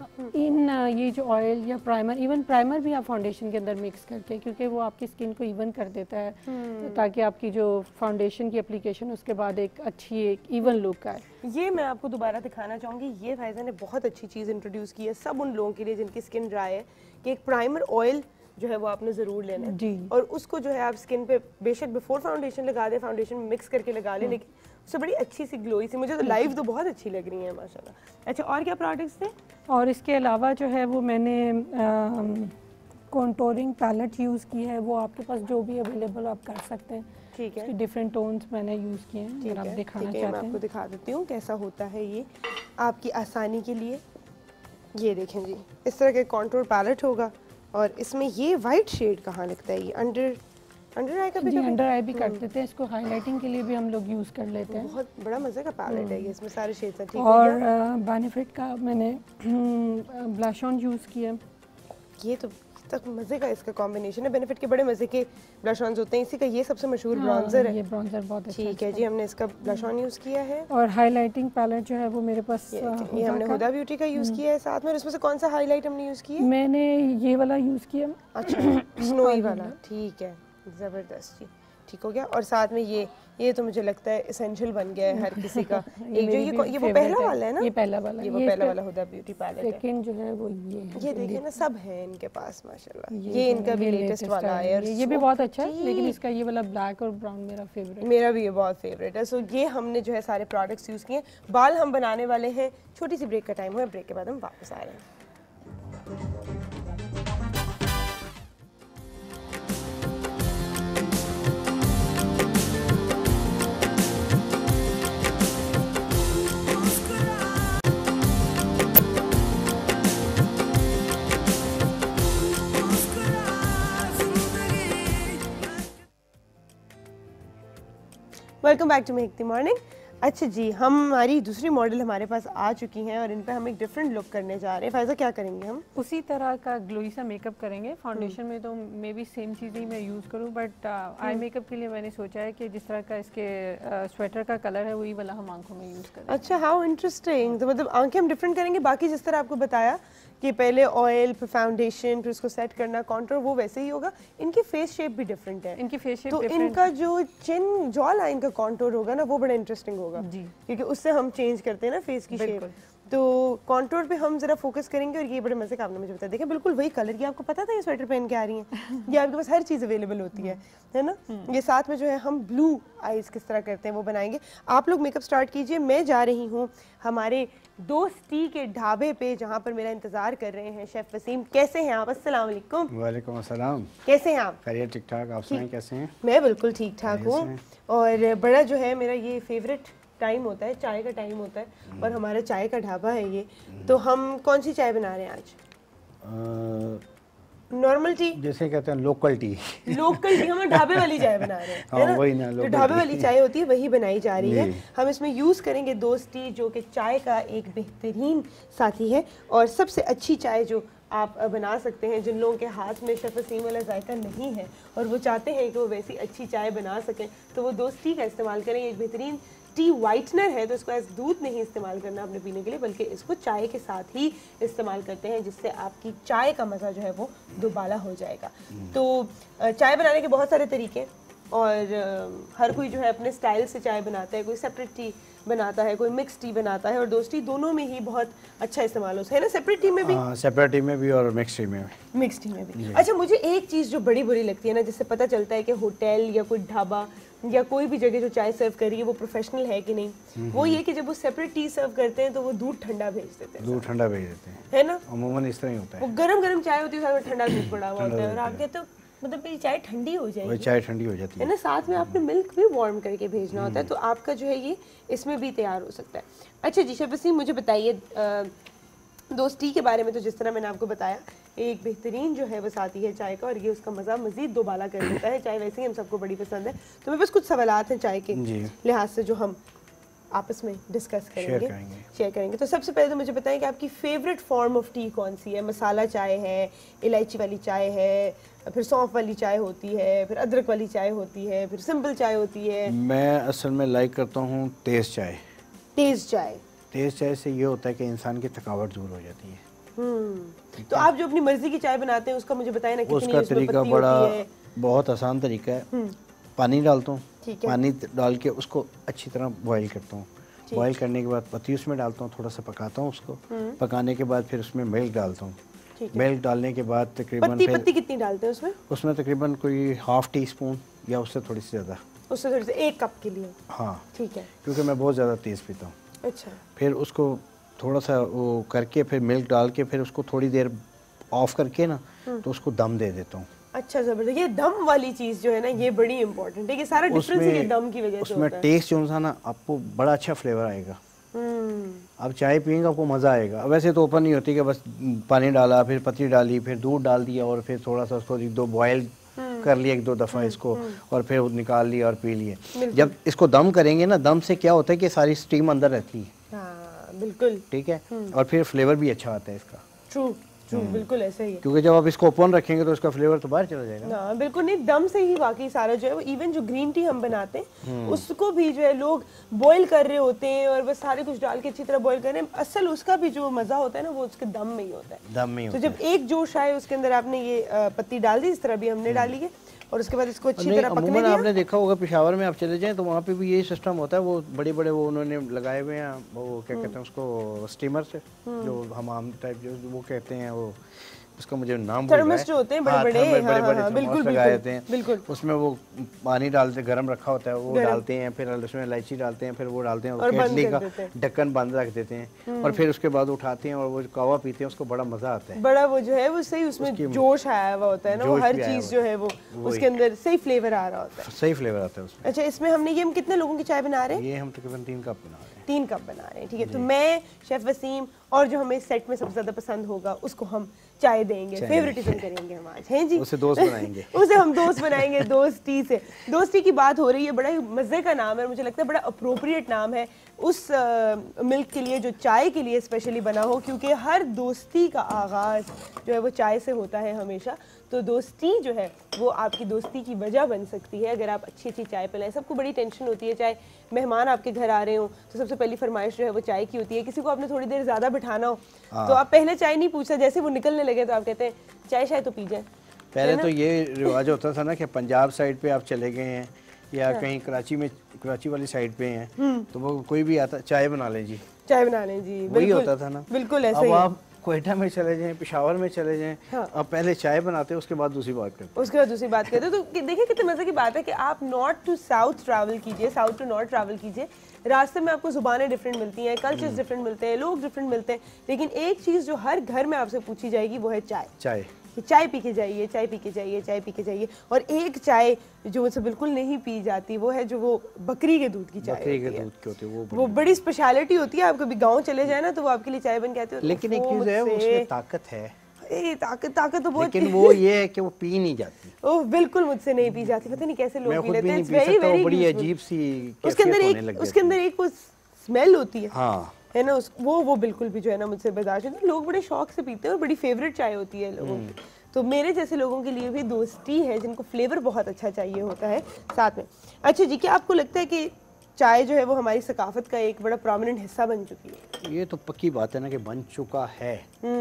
इन ये जो ऑयल या प्राइमर, इवन प्राइमर भी आप फाउंडेशन के अंदर मिक्स करके, क्योंकि वो आपकी स्किन को इवन कर देता है, तो ताकि आपकी जो फाउंडेशन की एप्लीकेशन उसके बाद एक अच्छी एक इवन लुक आए। ये मैं आपको दोबारा दिखाना चाहूँगी, ये फायजा ने बहुत अच्छी चीज़ इंट्रोड्यूस की है सब उन लोगों के लिए जिनकी स्किन ड्राई है, कि एक प्राइमर ऑयल जो है वो आपने ज़रूर लेना है जी। और उसको जो है आप स्किन पे बेशक बिफोर फाउंडेशन लगा दें, फाउंडेशन में मिक्स करके लगा लें, लेकिन उससे बड़ी अच्छी सी ग्लोई सी, मुझे तो लाइव तो बहुत अच्छी लग रही है माशाल्लाह। अच्छा और क्या प्रोडक्ट्स थे? और इसके अलावा जो है वो मैंने कॉन्टोरिंग पैलेट यूज़ की है, वो आपके पास जो भी अवेलेबल आप कर सकते हैं, ठीक है। डिफरेंट टोन्स मैंने यूज़ किए हैं, अगर आप दिखाना चाहते हैं मैं आपको दिखा देती हूँ कैसा होता है ये आपकी आसानी के लिए। ये देखें जी, इस तरह के कॉन्टोर पैलेट होगा और इसमें ये वाइट शेड कहाँ लगता है, ये अंडर अंडर आई का भी, अंडर आई भी कर देते हैं, इसको हाइलाइटिंग के लिए भी हम लोग यूज़ कर लेते हैं। बहुत बड़ा मज़े का पैलेट है ये, इसमें सारे शेड्स हैं, ठीक है। और बेनिफिट का मैंने ब्लश ऑन यूज़ किया, ये तो तक मज़े का इसका कॉम्बिनेशन है। बेनिफिट के बड़े मज़े के ब्लश ऑन्स होते हैं, इसी का ये सबसे मशहूर ब्रॉन्जर है। ये ब्रॉन्जर बहुत अच्छा, ठीक है जी। हमने इसका ब्लश ऑन यूज़ किया है और हाइलाइटिंग पैलेट जो है वो मेरे पास ये, ये हमने हुदा ब्यूटी का यूज़ किया है साथ में। इसमें से कौन सा हाईलाइट हमने यूज़ किया? मैंने ये वाला यूज़ किया। अच्छा स्नोई वाला, ठीक है, ज़बरदस्त जी। ठीक हो गया। और साथ में ये ये तो मुझे लगता है एसेंशियल बन गया है हर किसी का। एक जो ये ये वो पहला वाला है ना, ये पहला वाला ये वो पहला वाला हुदा ब्यूटी पैलेट है। सेकंड जो है वो ये है, ये देखिए ना, सब है इनके पास माशाल्लाह। ये इनका भी लेटेस्ट वाला है, ये भी बहुत अच्छा है, लेकिन इसका ये वाला ब्लैक और ब्राउन मेरा फेवरेट, मेरा भी ये बहुत फेवरेट है। सो ये हमने जो है सारे प्रोडक्ट्स यूज़ किए। बाल हम बनाने वाले हैं, छोटी सी ब्रेक का टाइम हुआ, ब्रेक के बाद हम वापस आ रहे हैं। Welcome back to Mehakti morning. अच्छा जी, हम हमारी दूसरी मॉडल हमारे पास आ चुकी हैं और इन पे हम एक डिफरेंट लुक करने जा रहे हैं। फ़ायज़ा क्या करेंगे हम? उसी तरह का ग्लोई सा मेकअप करेंगे। फाउंडेशन में तो मे बी सेम चीज़ ही मैं यूज़ करूँ, बट आई मेकअप के लिए मैंने सोचा है कि जिस तरह का इसके स्वेटर uh, का कलर है वही वाला हम आंखों में यूज़ करें। अच्छा, हाउ इंटरेस्टिंग। तो मतलब आंखें हम डिफरेंट करेंगे। बाकी जिस तरह आपको बताया कि पहले ऑयल, फिर फाउंडेशन, फिर उसको सेट करना, कॉन्टूर, वो वैसे ही होगा। इनकी फेस शेप भी डिफरेंट है। इनकी फेस शेप तो इनका जो चिन जॉ लाइन का कॉन्टूर होगा ना, वो बड़ा इंटरेस्टिंग होगा जी, क्योंकि उससे हम चेंज करते हैं ना फेस की शेप। तो कॉन्टूर पे हम जरा फोकस करेंगे। और ये बड़े मजे का आपने मुझे बताया, देखिए बिल्कुल वही कलर की। आपको पता था ये स्वेटर पहन के आ रही हैं? ये आपके पास हर चीज़ अवेलेबल होती है, है ना। ये साथ में जो है हम ब्लू आईज किस तरह करते हैं वो बनाएंगे। आप लोग मेकअप स्टार्ट कीजिए। मैं जा रही हूँ हमारे दोस्त टी के ढाबे पे, जहाँ पर मेरा इंतजार कर रहे हैं शेफ वसीम। कैसे हैं आप? अस्सलाम वालेकुम। वालेकुम अस्सलाम। कैसे हैं आप? खैरियत, ठीक ठाक। आप सुनाएं कैसे हैं? मैं बिल्कुल ठीक ठाक हूँ। और बड़ा जो है मेरा ये फेवरेट टाइम होता है, चाय का टाइम होता है, और हमारा चाय का ढाबा है ये। तो हम कौन सी चाय बना रहे हैं आज? नॉर्मल टी, जैसे कहते हैं लोकल टी। लोकल टी, हम ढाबे वाली चाय बना रहे हैं, है ना? वही ना, जो ढाबे वाली चाय होती है वही बनाई जा रही है। हम इसमें यूज़ करेंगे दोस्त टी, जो कि चाय का एक बेहतरीन साथी है और सबसे अच्छी चाय जो आप बना सकते हैं। जिन लोगों के हाथ में शेफ वसीम वाला जायका नहीं है और वो चाहते हैं कि वो वैसी अच्छी चाय बना सकें, तो वो दोस्त टी का इस्तेमाल करें। एक बेहतरीन टी वाइटनर है, तो इसको एज दूध नहीं इस्तेमाल करना अपने पीने के लिए, बल्कि इसको चाय के साथ ही इस्तेमाल करते हैं, जिससे आपकी चाय का मज़ा जो है वो दुबाला हो जाएगा। तो चाय बनाने के बहुत सारे तरीके, और हर कोई जो है अपने स्टाइल से चाय बनाता है। कोई सेपरेट टी बनाता है, कोई मिक्स टी बनाता है, और दोस्त टी दोनों में ही बहुत अच्छा इस्तेमाल होता है ना। सेपरेट टी में भी, सेपरेट टी में भी और मिक्स टी में भी। मिक्स टी में भी। अच्छा, मुझे एक चीज़ जो बड़ी बुरी लगती है ना, जिससे पता चलता है कि होटल या कोई ढाबा या कोई भी जगह जो चाय सर्व कर रही है वो प्रोफेशनल है कि नहीं, वो ये कि जब वो सेपरेट टी सर्व करते हैं तो वो दूध ठंडा भेज देते हैं। दूध ठंडा भेज देते हैं, है ना। अमूमन इस तरह ही होता है। वो गरम गरम चाय होती है, साथ में ठंडा दूध पड़ा हुआ होता है, और आप कहते हो मतलब मेरी चाय ठंडी हो जाएगी, चाय ठंडी हो जाती है, है ना। साथ में आपने मिल्क भी वार्म करके भेजना होता है, तो आपका जो है ये इसमें भी तैयार हो सकता है। अच्छा जी शेफ वसीम, मुझे बताइए दोस्त टी के बारे में। तो जिस तरह मैंने आपको बताया, एक बेहतरीन जो है वो साथी है चाय का, और ये उसका मज़ा मज़ीद दोबाला कर देता है। चाय वैसे ही हम सबको बड़ी पसंद है, तो मेरे पास कुछ सवालात हैं चाय के लिहाज से जो हम आपस में डिस्कस करेंगे, शेयर करेंगे। तो सबसे पहले तो मुझे बताएं कि आपकी फेवरेट फॉर्म ऑफ टी कौन सी है? मसाला चाय है, इलायची वाली चाय है, फिर सौंफ वाली चाय होती है, फिर अदरक वाली चाय होती है, फिर सिंपल चाय होती है। मैं असल में लाइक करता हूँ तेज़ चाय। तेज़ चाय तेज़ चाय से ये होता है कि इंसान की थकावट दूर हो जाती है। हम्म, तो आप जो अपनी मर्जी की चाय बनाते हैं उसका मुझे बताएं ना, कितनी उसका तरीका बड़ा बहुत आसान तरीका है। पानी डालता हूँ, पानी डाल के उसको अच्छी तरह बॉईल करता हूँ। बॉईल करने के बाद पत्ती उसमें डालता हूँ, थोड़ा सा पकाता हूँ उसको। पकाने के बाद फिर उसमें मिल्क डालता हूँ। मिल्क डालने के बाद तकरीबन पत्ती पत्ती कितनी डालते हैं उसमें? उसमें तकरीबन कोई हाफ टी स्पून या उससे थोड़ी सी ज़्यादा, उससे थोड़ी सी, एक कप के लिए। हाँ ठीक है, क्योंकि मैं बहुत ज़्यादा तेज़ पीता हूँ। अच्छा। फिर उसको थोड़ा सा वो करके फिर मिल्क डाल के फिर उसको थोड़ी देर ऑफ करके ना, तो उसको दम दे देता हूँ। अच्छा, जबरदस्त। ये दम वाली चीज़ जो है ना, ये बड़ी इंपॉर्टेंट है। कि सारा डिफरेंस ये दम की वजह से उसमें होता है। टेस्ट जो है ना, आपको बड़ा अच्छा फ्लेवर आएगा। आप चाय पियेंगे आपको मज़ा आएगा। वैसे तो ओपन नहीं होती कि बस पानी डाला, फिर पत्ती डाली, फिर दूध डाल दिया, और फिर थोड़ा सा उसको एक दो बॉयल कर लिया एक दो दफ़ा इसको, और फिर निकाल लिया और पी लिए। जब इसको दम करेंगे ना, दम से क्या होता है कि सारी स्टीम अंदर रहती है। हाँ, बिल्कुल ठीक है, और फिर फ्लेवर भी अच्छा आता है इसका। ट्रू ट्रू, बिल्कुल ऐसा ही है। क्योंकि जब आप इसको ओपन रखेंगे तो इसका फ्लेवर तो बाहर चला जाएगा ना। बिल्कुल नहीं, दम से ही बाकी सारा जो है वो, इवन जो ग्रीन टी हम बनाते हैं उसको भी जो है लोग बॉईल कर रहे होते हैं, और बस सारे कुछ डाल के अच्छी तरह बॉईल कर रहे हैं। असल उसका भी जो मज़ा होता है ना, वो उसके दम में ही होता है। दम में ही तो जब एक जोश आए उसके अंदर आपने ये पत्ती डाल दी, इस तरह भी हमने डाली है, और उसके बाद इसको अच्छी तरह पकने दिया। आपने देखा होगा पेशावर में आप चले जाएं तो वहाँ पे भी यही सिस्टम होता है, वो बड़े बड़े वो उन्होंने लगाए हुए हैं, वो क्या कहते हैं उसको, स्टीमर से जो हमाम टाइप जो वो कहते हैं, वो उसका मुझे नाम थर्मस जो होते हैं बड़े बड़े, बड़े बड़े बड़े बिल्कुल लगाए थे, बिल्कुल, उसमें वो पानी डालते, गरम रखा होता है, वो डालते हैं, फिर उसमें इलायची डालते हैं, फिर वो डालते हैं और केटली का ढक्कन बंद रख देते हैं और फिर उसके बाद उठाते हैं और वो कावा पीते हैं, उसको बड़ा मजा आता है। बड़ा वो जो है वो सही उसमें जोश आया हुआ होता है ना, वो हर चीज जो है वो उसके अंदर सही फ्लेवर आ रहा होता है, सही फ्लेवर आता है उसमें। अच्छा, इसमें हमने ये हम कितने लोगों की चाय बना रहे हैं? ये हम तकरीबन तीन कप बना रहे हैं। तीन कप बना रहे हैं, ठीक है। तो मैं, शेफ वसीम और जो हमें सेट में सबसे ज्यादा पसंद होगा उसको हम चाय देंगे, फेवरेटिज्म करेंगे हम आज, हैं जी, उसे दोस्त बनाएंगे उसे हम दोस्त बनाएंगे दोस्ती से। दोस्ती की बात हो रही है, बड़ा ही मज़े का नाम है, मुझे लगता है बड़ा अप्रोप्रिएट नाम है उस मिल्क के लिए जो चाय के लिए स्पेशली बना हो, क्योंकि हर दोस्ती का आगाज़ जो है वो चाय से होता है हमेशा। तो दोस्ती जो है वो आपकी दोस्ती की वजह बन सकती है अगर आप अच्छी अच्छी चाय पिलाएं। सबको बड़ी टेंशन होती है, चाहे मेहमान आपके घर आ रहे हो तो सबसे पहली फरमाइश जो है वो चाय की होती है। किसी को आपने थोड़ी देर ज़्यादा बिठाना हो तो आप पहले चाय नहीं पूछते, जैसे वो निकलने लगे तो आप कहते हैं चाय शाय तो पी जाए। पहले तो ये रिवाज होता था ना कि पंजाब साइड पे आप चले गए हैं या कहीं कराची में, कराची वाली साइड पे हैं तो वो कोई भी आता चाय बना लें जी, चाय बना लें जी, वही होता था ना, बिल्कुल ऐसे अब ही। आप कोयटा में चले जाएं, पेशावर में चले जाएं, हाँ। आप पहले चाय बनाते हैं उसके बाद दूसरी बात करते हैं, उसके बाद दूसरी बात करते हैं। तो देखिए कितने मजे की बात है कि आप नॉर्थ टू साउथ ट्रैवल कीजिए, साउथ टू नॉर्थ ट्रैवल कीजिए, रास्ते में आपको जुबानें डिफरेंट मिलती हैं, कल्चर्स डिफरेंट मिलते हैं, लोग डिफरेंट मिलते हैं, लेकिन एक चीज़ जो हर घर में आपसे पूछी जाएगी वो है चाय। चाय कि चाय पी के जाइए, चाय पी के जाइए, चाय पी के जाइए। और एक चाय जो मुझसे बिल्कुल नहीं पी जाती वो है जो वो बकरी के दूध की चाय बकरी के होती है। दूध की होती है, वो वो बड़ी स्पेशलिटी होती है। आप कभी गांव चले जाए ना तो वो आपके लिए चाय बन के आती है, लेकिन एक चीज़ है उसमें ताकत है, ए, ताकत ताकत तो बहुत, लेकिन वो ये है कि वो पी नहीं जाती। ओह बिल्कुल मुझसे नहीं पी जाती, पता नहीं कैसे लोग पी लेते हैं, वेरी वेरी बड़ी अजीब सी उसके अंदर एक उसके अंदर एक वो स्मेल होती है, हाँ है ना, उस वो वो बिल्कुल भी जो है ना मुझसे बर्दाश्त नहीं। लोग बड़े शौक से पीते हैं और बड़ी फेवरेट चाय होती है लोगों की। तो मेरे जैसे लोगों के लिए भी दोस्ती है जिनको फ्लेवर बहुत अच्छा चाहिए होता है साथ में। अच्छा जी, क्या आपको लगता है कि चाय जो है वो हमारी सकाफत का एक बड़ा प्रोमिनेंट हिस्सा बन चुकी है? ये तो पक्की बात है ना कि बन चुका है,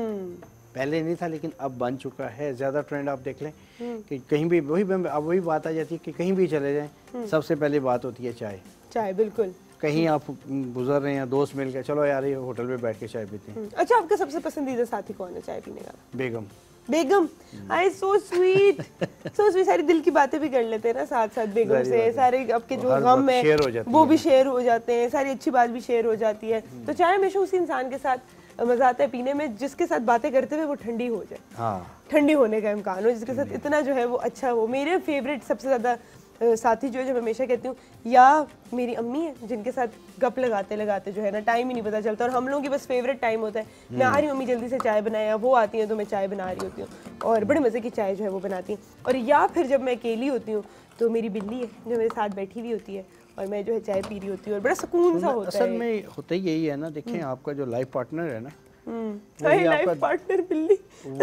पहले नहीं था लेकिन अब बन चुका है। ज़्यादा ट्रेंड आप देख लें कि कहीं भी वही अब वही बात आ जाती है कि कहीं भी चले जाएं सबसे पहले बात होती है चाय। चाय बिल्कुल, कहीं आप गुजर रहे हैं, दोस्त मिल गए, चलो यार ये होटल में बैठ के चाय पीते हैं। अच्छा, आपका सबसे पसंदीदा साथी कौन है चाय पीने का? बेगम। बेगम, I so sweet, so sweet. सारी दिल की बातें भी कर लेते हैं ना साथ साथ बेगम से, सारे आपके जो गम है वो भी शेयर हो जाते हैं, सारी अच्छी बात भी शेयर हो जाती है। तो चाय हमेशा उसी इंसान के साथ मजा आता है पीने में जिसके साथ बातें करते हुए वो ठंडी हो जाए, हाँ। ठंडी होने का इम्कान हो, जिसके साथ इतना जो है वो अच्छा हो। मेरे फेवरेट सबसे ज़्यादा साथी जो है, जब हमेशा कहती हूँ, या मेरी अम्मी है जिनके साथ गप लगाते लगाते जो है ना टाइम ही नहीं पता चलता, और हम लोगों की बस फेवरेट टाइम होता है, मैं आ रही हूँ अम्मी जल्दी से चाय बनाए, वो आती हैं तो मैं चाय बना रही होती हूँ और बड़े मज़े की चाय जो है वो बनाती हैं। और या फिर जब मैं अकेली होती हूँ तो मेरी बिल्ली है जो मेरे साथ बैठी हुई होती है और मैं जो है चाय पी रही होती हूँ और बड़ा सुकून सा होता है। असल में होता ही यही है ना, देखें आपका जो लाइफ पार्टनर है ना, वही लाइफ पार्टनर बिल्ली,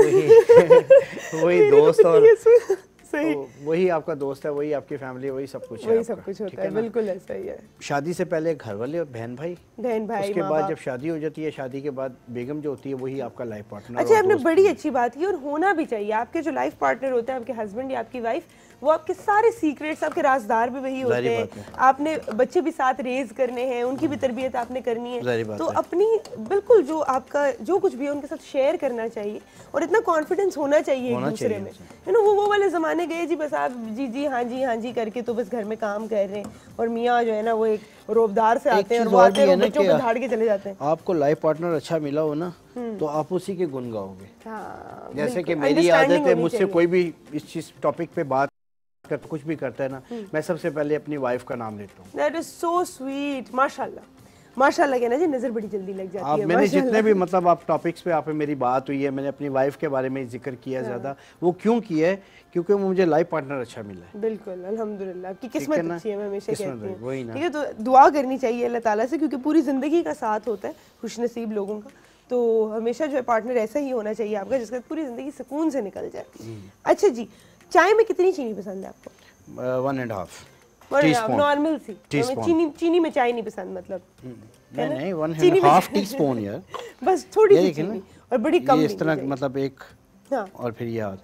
वही वही दोस्त और सही, तो वही आपका दोस्त है, वही आपकी फैमिली, वही सब कुछ है, वही सब कुछ होता है, बिल्कुल ऐसा ही है। शादी से पहले घर वाले और बहन भाई, बहन भाई, उसके बाद जब शादी हो जाती है, शादी के बाद बेगम जो होती है वही आपका लाइफ पार्टनर। अच्छा, आपने बड़ी अच्छी बात की, और होना भी चाहिए। आपके जो लाइफ पार्टनर होते हैं, आपके हस्बैंड या आपकी वाइफ, वो आपके सारे सीक्रेट्स, आपके राजदार भी वही होते हैं। आपने बच्चे भी साथ रेज करने हैं, उनकी भी तरबियत आपने करनी है, तो अपनी बिल्कुल जो आपका जो कुछ भी है उनके साथ शेयर करना चाहिए और इतना कॉन्फिडेंस होना चाहिए एक दूसरे में, है ना। वो वो वाले ज़माने गए जी, बस आप जी जी हाँ जी हाँ जी करके तो बस घर में काम कर रहे हैं, और मियाँ जो है ना वो एक रोबदार से आते हैं और वो आते हैं बच्चों को झाड़ के चले जाते हैं। आपको लाइफ पार्टनर अच्छा मिला हो ना तो आप उसी के गुन गाओगे। हाँ, जैसे कि मेरी आदत है, मुझसे कोई भी इस चीज टॉपिक पे बात कर कुछ भी करता है ना, मैं सबसे पहले अपनी वाइफ का नाम लेता हूँ। दैट इज सो स्वीट, माशाल्लाह माशाल्लाह। कहना जी नजर बड़ी जल्दी लग जाती आप, है। मैंने जितने भी मतलब आप टॉपिक्स पे आप मेरी बात हुई है, मैंने अपनी वाइफ के बारे में जिक्र किया ज्यादा, वो क्यों किया है? क्योंकि मुझे लाइफ पार्टनर अच्छा मिला है। बिल्कुल, अल्हम्दुलिल्लाह, आपकी किस्मत अच्छी है, मैं हमेशा कहती हूँ। ठीक है, तो दुआ करनी चाहिए अल्लाह ताला से, क्योंकि पूरी जिंदगी का साथ होता है खुशनसीब लोगों का, तो हमेशा जो है पार्टनर ऐसा ही होना चाहिए आपका जिसका पूरी जिंदगी सुकून से निकल जाए। अच्छा जी, चाय में कितनी चीनी पसंद है आपको? वन एंड हाफ नॉर्मल सी। चीनी चीनी में चाय नहीं पसंद, मतलब नहीं नहीं, one and half teaspoon यार, बस थोड़ी सी चीनी और बड़ी कम, इस तरह मतलब एक, हाँ, और फिर ये आधी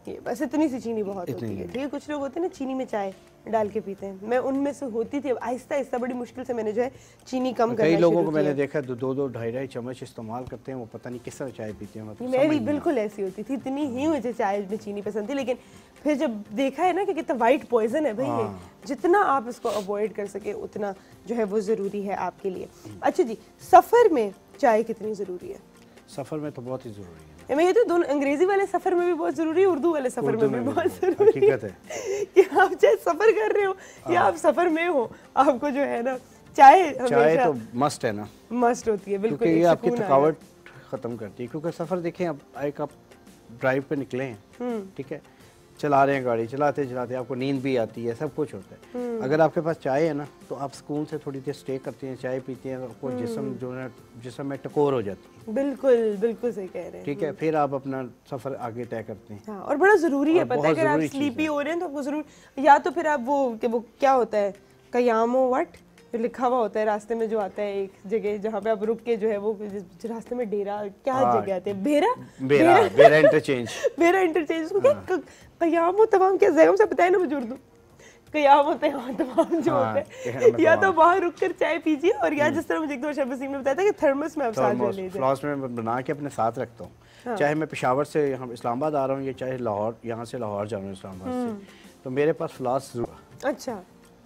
ये बस इतनी सी चीनी बहुत होती है। ठीक है, कुछ लोग होते हैं ना चीनी में चाय डाल के पीते हैं, मैं उनमें से होती थी। अब आहिस्ता आहिस्ता बड़ी मुश्किल से मैंने जो है चीनी कम करना शुरू किया। कई लोगों को मैंने देखा दो दो दो ढाई ढाई चम्मच इस्तेमाल करते हैं, वो पता नहीं किस तरह चाय पीते हैं। मतलब मैं भी बिल्कुल ऐसी होती थी, इतनी ही मुझे चाय में चीनी पसंद थी, लेकिन फिर जब देखा है ना कि कितना वाइट पॉइजन है भाई ये, जितना आप इसको अवॉइड कर सके उतना जो है वो ज़रूरी है आपके लिए। अच्छा जी, सफ़र में चाय कितनी ज़रूरी है? सफ़र में तो बहुत ही ज़रूरी है। मैं ये तो दोनों अंग्रेजी वाले सफ़र में भी बहुत ज़रूरी है, उर्दू वाले सफ़र में भी बहुत ज़रूरी है कि आप चाहे सफ़र कर रहे हो या आप सफ़र में हो, आपको जो है ना चाय चाय तो मस्ट है ना, मस्ट होती है बिल्कुल। ये आपकी थकावट ख़त्म करती है, क्योंकि सफ़र देखें अब एक आप ड्राइव पे निकले हैं, ठीक है, चला रहे हैं गाड़ी, चलाते चलाते आपको नींद भी आती है, सब कुछ होता है। अगर आपके पास चाय है ना तो आप सुकून से थोड़ी देर स्टे करते हैं, चाय पीते हैं, आपको जिस्म जो है जिस्म में टकोर हो जाती है। बिल्कुल बिल्कुल सही कह रहे हैं। ठीक है, फिर आप अपना सफ़र आगे तय करते हैं। हाँ, और बड़ा ज़रूरी है, पता है अगर आप स्लीपी हो रहे हैं तो आपको ज़रूर, या तो फिर आप वो कि वो क्या होता है कयामो वट जो लिखा हुआ होता है रास्ते में, जो आता है एक जगह जहाँ पे आप रुक के जो है वो रास्ते में डेरा क्या जगह आते हैं, बेरा बेरा बेरा इंटरचेंज बेरा इंटरचेंज उसको क्या कयामो तमाम क्या जगह से बताए ना मुझे उर्दू, कयाम होते हैं तमाम जो होते हैं, या तो वहाँ रुक कर चाय पीजिए, और या जिस तरह मुझे एक दो शब वसीम ने बताया था कि थर्मस में आप साथ ले लीजिए, फ्लास्क में बना के अपने साथ रखता हूँ। चाहे मैं पेशावर से हम इस्लामाबाद आ रहा हूँ या चाहे लाहौर, यहाँ से लाहौर जा रहा हूँ इस्लामाबाद से, तो मेरे पास फ्लास्क जरूर। अच्छा,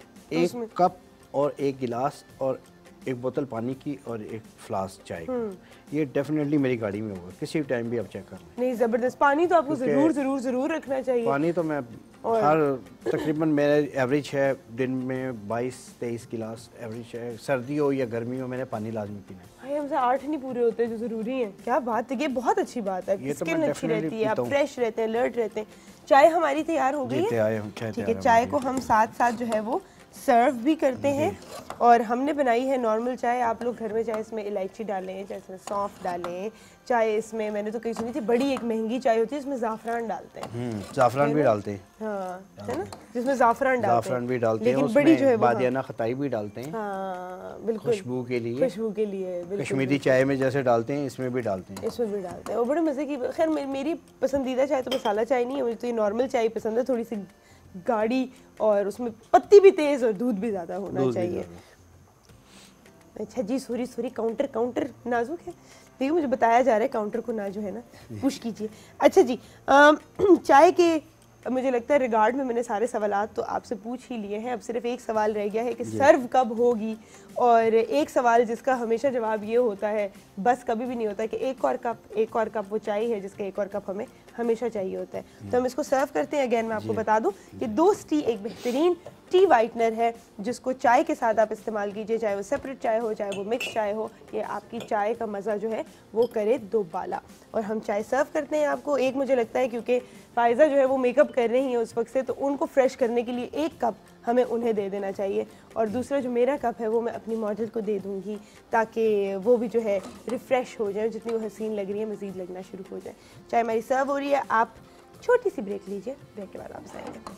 एक कप और एक गिलास और एक बोतल पानी की और एक फ्लास्क चाय का, ये डेफिनेटली मेरी गाड़ी में होगा, किसी भी टाइम भी आप चेक कर लें। नहीं, ज़बरदस्त। पानी तो आपको ज़रूर ज़रूर ज़रूर रखना चाहिए। पानी तो मैं हर तकरीबन मेरा एवरेज है दिन में बाईस तेईस गिलास एवरेज है, सर्दी हो या गर्मी हो मैंने पानी लाजमी पीना है। भाई हमसे आठ नहीं पूरे होते जो ज़रूरी है। क्या बात है, ये बहुत अच्छी बात है। स्किन अच्छी रहती है, आप फ्रेश रहते हैं, अलर्ट रहते हैं। चाय हमारी तैयार हो गई है, ठीक है। चाय को हम साथ साथ जो है वो सर्व भी करते हैं, और हमने बनाई है नॉर्मल चाय। आप लोग घर में चाहे इसमें इलायची डालें, चाहे इसमें सौंफ डालें, चाहे इसमें मैंने तो कहीं सुनी थी बड़ी एक महंगी चाय होती है इसमें ज़ाफ़रान डालते हैं, ज़ाफ़रान भी डालते हैं, हाँ है ना, जिसमें ज़ाफ़रान डालते हैं, ज़ाफ़रान भी डालते हैं, लेकिन बड़ी जो है बादियाना खताई भी डालते हैं, हाँ बिल्कुल, खुशबू के लिए, खुशबू के लिए कश्मीरी चाय में जैसे डालते हैं इसमें भी डालते हैं, इसमें भी डालते हैं। वो बड़े मज़े की। खैर मेरी पसंदीदा चाय तो मसाला चाय नहीं है, मुझे तो ये नॉर्मल चाय पसंद है, थोड़ी सी गाढ़ी और उसमें पत्ती भी तेज और दूध भी ज़्यादा होना चाहिए। अच्छा जी, सॉरी सॉरी काउंटर काउंटर नाजुक है, देखिए मुझे बताया जा रहा है काउंटर को ना जो है ना पुश कीजिए। अच्छा जी, आ, चाय के मुझे लगता है रिगार्ड में मैंने सारे सवालात तो आपसे पूछ ही लिए हैं। अब सिर्फ एक सवाल रह गया है कि सर्व कब होगी, और एक सवाल जिसका हमेशा जवाब ये होता है, बस कभी भी नहीं होता कि एक और कप एक और कप वो चाय है जिसका एक और कप हमें हमेशा चाहिए होता है। तो हम इसको सर्व करते हैं। अगेन मैं आपको बता दूं कि दोस्त टी एक बेहतरीन टी वाइटनर है जिसको चाय के साथ आप इस्तेमाल कीजिए, चाहे वो सेपरेट चाय हो चाहे वो मिक्स चाय हो, ये आपकी चाय का मज़ा जो है वो करे दोबाला। और हम चाय सर्व करते हैं आपको। एक मुझे लगता है क्योंकि फायज़ा जो है वो मेकअप कर रही हैं उस वक्त से, तो उनको फ्रेश करने के लिए एक कप हमें उन्हें दे देना चाहिए, और दूसरा जो मेरा कप है वो मैं अपनी मॉडल को दे दूँगी ताकि वो भी जो है रिफ़्रेश हो जाए, जितनी वो हसीन लग रही है मज़ीद लगना शुरू हो जाए। चाय हमारी सर्व हो रही है, आप छोटी सी ब्रेक लीजिए, ब्रेक के बाद आप आएंगे।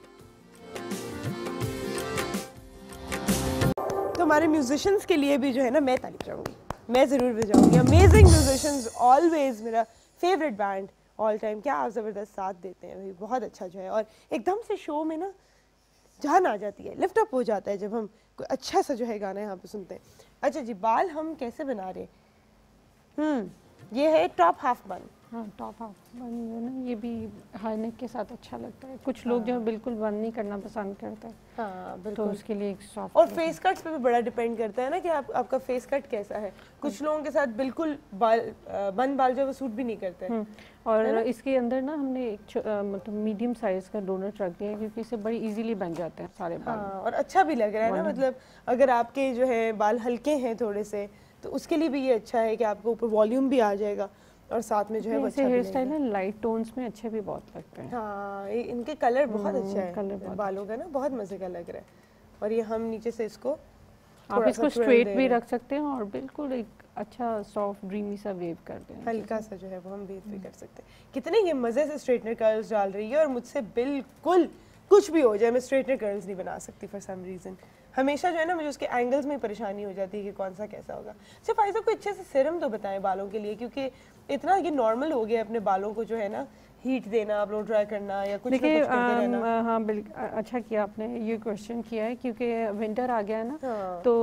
तो हमारे म्यूजिशियंस के लिए भी जो है ना मैं तारीफ चाहूँगी, मैं ज़रूर बजाऊँगी। अमेजिंग म्यूजिशियंस, ऑलवेज मेरा फेवरेट बैंड ऑल टाइम। क्या आप ज़बरदस्त साथ देते हैं भाई, बहुत अच्छा जो है। और एकदम से शो में ना जान आ जाती है, लिफ्ट अप हो जाता है जब हम कोई अच्छा सा जो है गाना यहाँ पे सुनते हैं। अच्छा जी, बाल हम कैसे बना रहे हैं? हम्म ये है टॉप हाफ बन। हाँ, टॉप हाफ बन जो है ना, ये भी हाई नेक के साथ अच्छा लगता है। कुछ लोग जो है बिल्कुल बन नहीं करना पसंद करते हैं, हाँ बिल्कुल, तो उसके लिए एक सॉफ्ट। और फेस कट्स पे भी बड़ा डिपेंड करता है ना कि आप आपका फेस कट कैसा है। कुछ लोगों के साथ बिल्कुल बाल बन बाल जो है वो सूट भी नहीं करते हैं। और इसके अंदर ना हमने एक मतलब मीडियम साइज का डोनट रख दिया है क्योंकि इससे बड़ी इजीली बन जाते हैं सारे बाल। हाँ, और अच्छा भी लग रहा है ना, मतलब अगर आपके जो है बाल हल्के हैं थोड़े से तो उसके लिए भी ये अच्छा है कि आपको ऊपर वॉल्यूम भी आ जाएगा और साथ में जो है अच्छा हेयर स्टाइल है, लाइट टोन्स में अच्छे भी बहुत लगते हैं। हाँ, इनके कलर बहुत अच्छा है, कलर बालों का ना बहुत मजे का लग रहा है। और ये हम नीचे से इसको आप इसको स्ट्रेट भी रख सकते हैं और बिल्कुल एक अच्छा सॉफ्ट ड्रीमी सा वेव कर दें, हल्का सा जो है वो हम वेव भी कर सकते हैं। कितने ये मज़े से स्ट्रेटनर कर्ल्स डाल रही है, और मुझसे बिल्कुल कुछ भी हो जाए मैं स्ट्रेटनर कर्ल्स नहीं बना सकती फॉर सम रीज़न। हमेशा जो है ना मुझे उसके एंगल्स में परेशानी हो जाती है कि कौन सा कैसा होगा। सिर्फ फायदा कोई अच्छे से सिरम तो बताएं बालों के लिए, क्योंकि इतना ये नॉर्मल हो गया अपने बालों को जो है ना हीट देना, ब्लो ड्राई करना या कुछ ना देखिए कुछ करते रहना? हाँ बिल्कुल अच्छा किया आपने ये क्वेश्चन किया है, क्योंकि विंटर आ गया है ना, हाँ। तो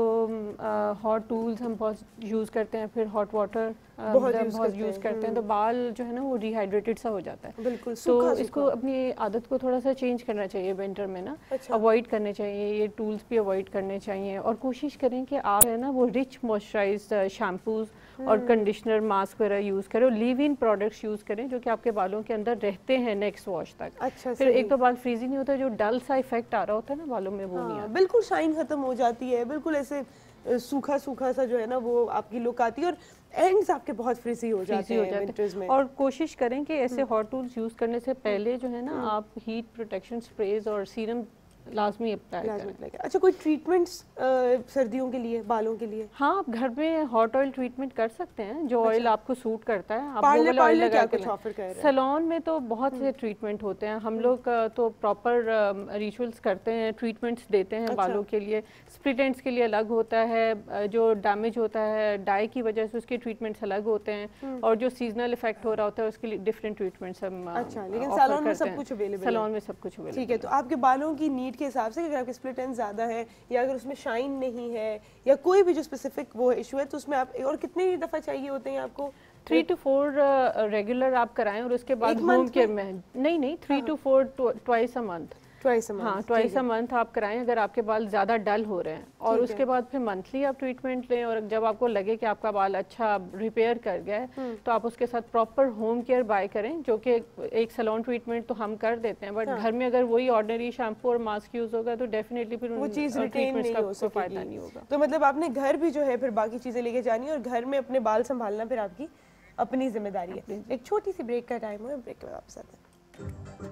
हॉट टूल्स हम बहुत यूज़ करते हैं, फिर हॉट वाटर बहुत यूज़ बहुत करते यूज़ हैं। करते हैं, तो बाल जो है ना वो डिहाइड्रेटेड सा हो जाता है। बिल्कुल तो सूखा इसको सूखा। अपनी आदत को थोड़ा सा चेंज करना चाहिए विंटर में ना, अच्छा। अवॉइड करने चाहिए, ये टूल्स भी अवॉइड करने चाहिए, और कोशिश करें कि आप है ना वो रिच मॉइस्चराइज्ड शैम्पूज और कंडीशनर मास्क वगैरह यूज़ करें, और लीव इन प्रोडक्ट्स यूज़ करें जो कि आपके बालों के अंदर रहते हैं नेक्स्ट वॉश तक। अच्छा, फिर सही। एक तो बाल फ्रीजी नहीं होता, जो डल सा इफेक्ट आ रहा होता है ना बालों में, वो नहीं हाँ, आता। बिल्कुल शाइन खत्म हो जाती है, बिल्कुल ऐसे अ, सूखा सूखा सा जो है ना वो आपकी लुक आती है, और एंड्स आपके बहुत फ्रिजी हो जाते हो हैं जाते विंटर्स में। और कोशिश करें कि ऐसे हॉट टूल्स यूज़ करने से पहले जो है ना आप हीट प्रोटेक्शन स्प्रेज और सीरम लाजमी अप्लाई करें। अच्छा, कोई ट्रीटमेंट्स सर्दियों के लिए, बालों के लिए? हाँ, आप घर में हॉट ऑयल ट्रीटमेंट कर सकते हैं, जो ऑयल अच्छा। आपको सूट करता है आप पार्लर वो वाला ऑयल पार्लर लगा क्या के कुछ ऑफर कर रहे हैं? सैलून में तो बहुत से ट्रीटमेंट होते हैं, हम लोग अ, तो प्रॉपर रिचुअल्स करते हैं, ट्रीटमेंट्स देते हैं बालों के लिए। स्प्लिट एंड्स के लिए अलग होता है, अ, जो डैमेज होता है डाई की वजह से उसके ट्रीटमेंट्स अलग होते हैं, और जो सीजनल इफेक्ट हो रहा होता है उसके लिए डिफरेंट ट्रीटमेंट्स हम अ, अच्छा, लेकिन offer सैलून में करते सब हैं। कुछ अवेलेबल है? सैलून में सब कुछ अवेलेबल ठीक है, तो आपके बालों की नीड के हिसाब से, अगर आपके स्प्लिट एंड ज़्यादा है या अगर उसमें शाइन नहीं है या कोई भी जो स्पेसिफिक वो इशू है, तो उसमें आप और कितनी दफ़ा चाहिए होते हैं आपको? थ्री टू फोर रेगुलर आप कराएं, और उसके बाद एक होम month केयर में? में नहीं नहीं three two four twice a month. Twice a month? हाँ, ट्वाइस अ मंथ आप कराएं अगर आपके बाल ज़्यादा डल हो रहे हैं, और ठीक उसके है। बाद फिर मंथली आप ट्रीटमेंट लें, और जब आपको लगे कि आपका बाल अच्छा रिपेयर कर गया है तो आप उसके साथ प्रॉपर होम केयर बाय करें, जो कि एक सैलून ट्रीटमेंट तो हम कर देते हैं, बट घर में अगर वही ऑर्डिनरी शैम्पू और मास्क यूज़ होगा तो डेफिनेटली फिर वो चीज़ रिटेन नहीं हो का फायदा नहीं सकेगी। होगा। तो मतलब आपने घर भी जो है फिर बाकी चीज़ें लेके जानी है, और घर में अपने बाल संभालना फिर आपकी अपनी जिम्मेदारी है। एक छोटी सी ब्रेक का टाइम है, ब्रेक के बाद वापस आते हैं।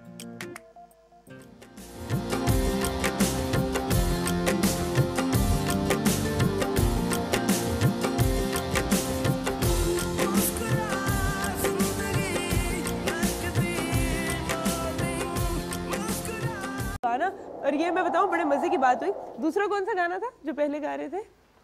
गाना, और ये मैं बताऊं बड़े मजे की बात हुई, दूसरा कौन सा गाना था जो पहले गा रहे थे?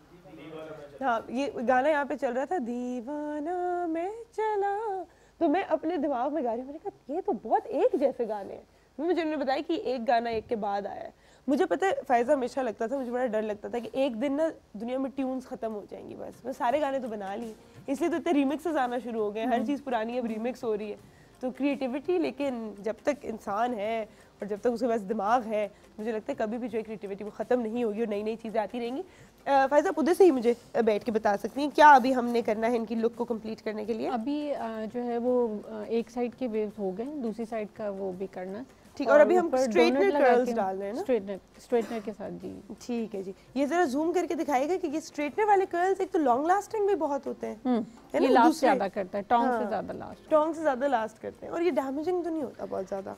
हाँ, ये गाना यहाँ पे चल रहा था, दीवाना मैं चला, तो मैं अपने दिमाग में गा रही हूँ, मैंने कहा ये तो बहुत एक जैसे गाने हैं। मुझे उन्होंने बताया कि एक गाना एक के बाद आया है। मुझे पता है फ़ायज़ा हमेशा लगता था, मुझे बड़ा डर लगता था कि एक दिन ना दुनिया में ट्यून्स ख़त्म हो जाएंगी, बस मैं सारे गाने तो बना लिए, इसलिए तो इतने रीमिक्सेस आना शुरू हो गए, हर चीज़ पुरानी अब रीमिक्स हो रही है। तो क्रिएटिविटी, लेकिन जब तक इंसान है और जब तक उसके पास दिमाग है, मुझे लगता है कभी भी जो है क्रिएटिविटी वो ख़त्म नहीं होगी और नई नई चीज़ें आती रहेंगी। फ़ायज़ा, आप उधर से ही मुझे बैठ के बता सकती हैं क्या अभी हमने करना है इनकी लुक को कंप्लीट करने के लिए? अभी जो है वो एक साइड के वेव्स हो गए, दूसरी साइड का वो भी करना। ठीक, और अभी हम स्ट्रेटनर कर्ल्स डाल रहे हैं ना? स्ट्रेटनर स्ट्रेटनर के साथ जी। ठीक है जी, ये जरा जूम करके दिखाएगा कि ये स्ट्रेटनर वाले कर्ल्स एक तो लॉन्ग लास्टिंग भी बहुत होते हैं, ये लास्ट ज्यादा करता है, टोंग से ज्यादा लास्ट टोंग से ज्यादा लास्ट करते हैं, और ये डैमेजिंग तो नहीं होता बहुत ज्यादा?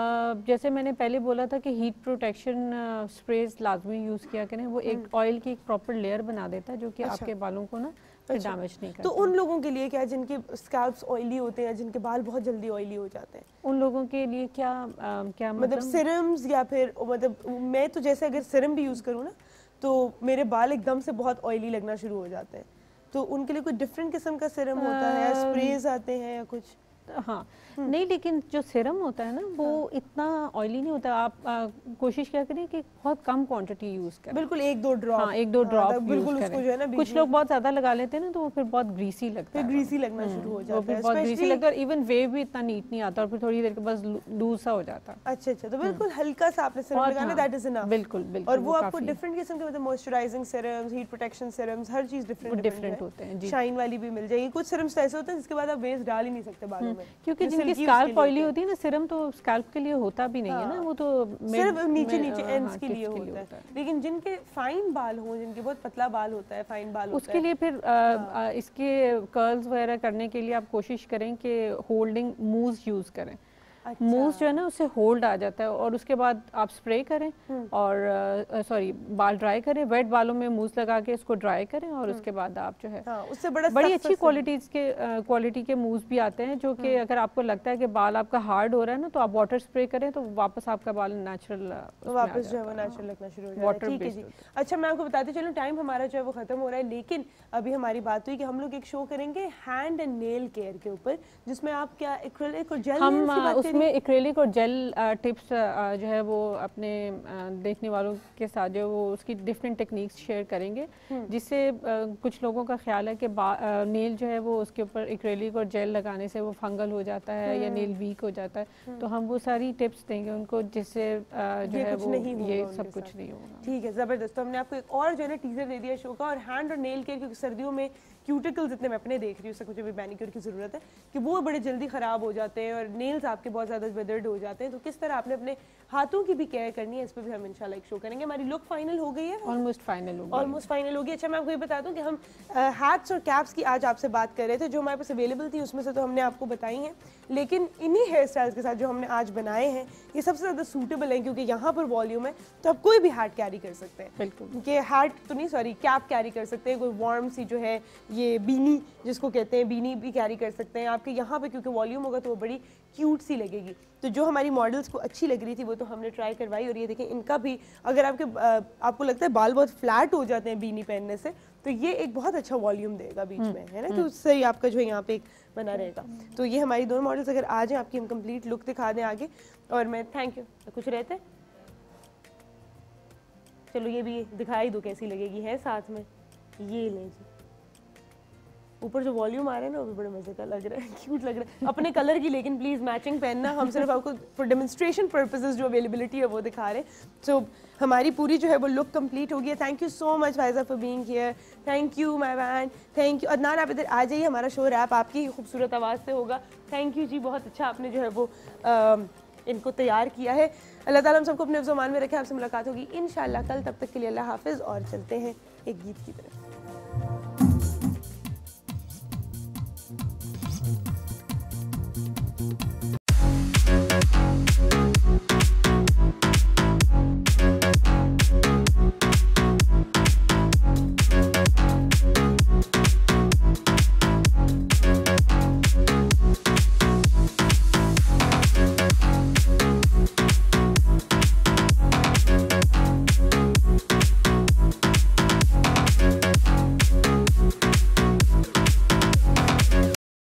जैसे मैंने पहले बोला था कि हीट प्रोटेक्शन स्प्रेज लाजमी यूज किया करें, वो एक ऑयल की एक प्रॉपर लेयर बना देता है जो कि आपके बालों को ना अच्छा। डैमेज नहीं करता। तो उन लोगों के लिए क्या, जिनके स्कैल्प्स ऑयली होते हैं, जिनके बाल बहुत जल्दी ऑयली हो जाते हैं, उन लोगों के लिए क्या आ, क्या मतलब, मतलब सिरम्स या फिर मतलब मैं तो जैसे अगर सिरम भी यूज़ करूँ ना तो मेरे बाल एकदम से बहुत ऑयली लगना शुरू हो जाते हैं, तो उनके लिए कोई डिफरेंट किस्म का सिरम होता है या स्प्रेज आते हैं या कुछ? हाँ, नहीं, लेकिन जो सीरम होता है ना वो हाँ। इतना ऑयली नहीं होता। आप आ, कोशिश क्या करें कि बहुत कम क्वांटिटी यूज करें, बिल्कुल एक दो ड्रॉप। हाँ, एक दो ड्रॉप हाँ, बिल्कुल उसको जो है ना, कुछ लोग बहुत ज्यादा लगा लेते हैं ना तो वो फिर बहुत ग्रीसी लगता है, फिर ग्रीसी लगना शुरू हो जाता है, बहुत ग्रीसी लगता है, और इवन वेव भी इतना नीट नहीं आता और फिर थोड़ी देर के बाद लूज सा हो जाता है। अच्छा अच्छा, तो बिल्कुल हल्का सा आपने सिरम लगाना, दैट इज इनफ। बिल्कुल बिल्कुल, और वो आपको डिफरेंट किस्म के मतलब moisturising serums, heat protection serums, हर चीज डिफरेंट डिफरेंट होते हैं जी। शाइन वाली भी मिल जाएगी, कुछ सिरम्स ऐसे होते हैं जिसके बाद आप वेस्ट डाल ही नहीं सकते बालों में, क्योंकि जिनकी स्कैल्प ऑयली होती है ना, सिरम तो स्कैल्प के लिए होता भी नहीं है ना, वो तो सिर्फ नीचे नीचे एंड्स के लिए होता है। लेकिन जिनके फाइन बाल हो, जिनके बहुत पतला बाल होता है, फाइन बाल होता है, उसके लिए फिर इसके कर्ल्स वगैरह करने के लिए आप कोशिश करें कि होल्डिंग मूव्स यूज करें, अच्छा। मूस जो है ना उससे होल्ड आ जाता है और उसके बाद आप स्प्रे करें और सॉरी बाल ड्राई करें, वेट बालों में मूस लगा के इसको ड्राई करें और उसके बाद आप जो है हाँ, उससे बड़ा बड़ी अच्छी क्वालिटीज के क्वालिटी के मूस भी आते हैं जो कि अगर आपको लगता है कि बाल आपका हार्ड हो रहा है ना तो आप वाटर स्प्रे करें तो वापस आपका बाल नेचुरल वापस जो है वो नेचुरल लगना शुरू हो जाता है। ठीक है जी। अच्छा मैं आपको बताती चलूं टाइम हमारा जो है वो खत्म हो रहा है, लेकिन अभी हमारी बात हुई कि हम लोग एक शो करेंगे हैंड एंड नेल केयर के ऊपर जिसमें आप क्या एक्रिलिक और जेल हम उसमें एक्रिलिक और जेल टिप्स जो है वो अपने देखने वालों के साथ जो वो उसकी डिफरेंट टेक्निक्स शेयर करेंगे जिससे कुछ लोगों का ख्याल है कि नेल जो है वो उसके ऊपर एक्रिलिक और जेल लगाने से वो फंगल हो जाता है या नेल वीक हो जाता है, तो हम वो सारी टिप्स देंगे उनको जिससे जो है वो ये सब कुछ नहीं होगा। ठीक है, ज़बरदस्त। तो हमने आपको एक और जो है ना टीजर दे दिया शो का, और हैंड और नेल केयर क्योंकि सर्दियों में क्यूटिकल्स इतने मैं अपने देख रही हूँ, उससे मुझे भी मैनिक्योर की ज़रूरत है कि वो बड़े जल्दी ख़राब हो जाते हैं और नेल्स आपके बहुत ज़्यादा वेदर्ड हो जाते हैं, तो किस तरह आपने अपने हाथों की भी केयर करनी है इस पर भी हम इंशाल्लाह एक शो करेंगे। हमारी लुक फाइनल हो गई है, ऑलमोस्ट फाइनल हो गई ऑलमोस्ट फाइनल हो गई। अच्छा मैं आपको ये बता दूं कि हम हैट्स और कैप्स की आज आपसे बात कर रहे थे, जो हमारे पास अवेलेबल थी उसमें से तो हमने आपको बताई हैं, लेकिन इन्हीं हेयर स्टाइल्स के साथ जो हमने आज बनाए हैं ये सबसे ज़्यादा सूटेबल है क्योंकि यहाँ पर वॉल्यूम है, तो आप कोई भी हैट कैरी कर सकते हैं। बिल्कुल, कि हैट तो नहीं सॉरी कैप कैरी कर सकते हैं, कोई वार्म सी जो है ये बीनी जिसको कहते हैं बीनी भी कैरी कर सकते हैं। आपके यहाँ पे क्योंकि वॉल्यूम होगा तो वो बड़ी क्यूट सी लगेगी। तो जो हमारी मॉडल्स को अच्छी लग रही थी वो तो हमने ट्राई करवाई, और ये देखें इनका भी अगर आपके आपको लगता है बाल बहुत फ्लैट हो जाते हैं बीनी पहनने से, तो ये एक बहुत अच्छा वॉल्यूम देगा बीच में, है ना, कि उससे ही आपका जो है यहाँ पे एक बना रहेगा। तो ये हमारी दोनों मॉडल्स अगर आ जाए आपकी हम कंप्लीट लुक दिखा दें आगे। और मैं थैंक यू कुछ रहते हैं, चलो ये भी दिखाई दो कैसी लगेगी है साथ में, ये लें जी। ऊपर जो वॉल्यूम आ रहा है ना वो भी बड़े मजे का लग रहा है, क्यूट लग रहा है अपने कलर की, लेकिन प्लीज़ मैचिंग पहनना, हम सिर्फ आपको फॉर डेमोन्स्ट्रेशन पर्पसेस जो अवेलेबिलिटी है वो दिखा रहे हैं। सो so, हमारी पूरी जो है वो लुक कंप्लीट हो गई है। Thank you so much Faiza for being here, thank you my man, thank you Adnan, आप इधर आ जाइए, हमारा शो रैप आपकी खूबसूरत आवाज़ से होगा। थैंक यू जी, बहुत अच्छा आपने जो है वो आ, इनको तैयार किया है। अल्लाह ताला हम सबको अपने ज़मान में रखे, आपसे मुलाकात होगी इंशाल्लाह कल, तब तक के लिए अल्लाह हाफिज़, और चलते हैं एक गीत की तरफ।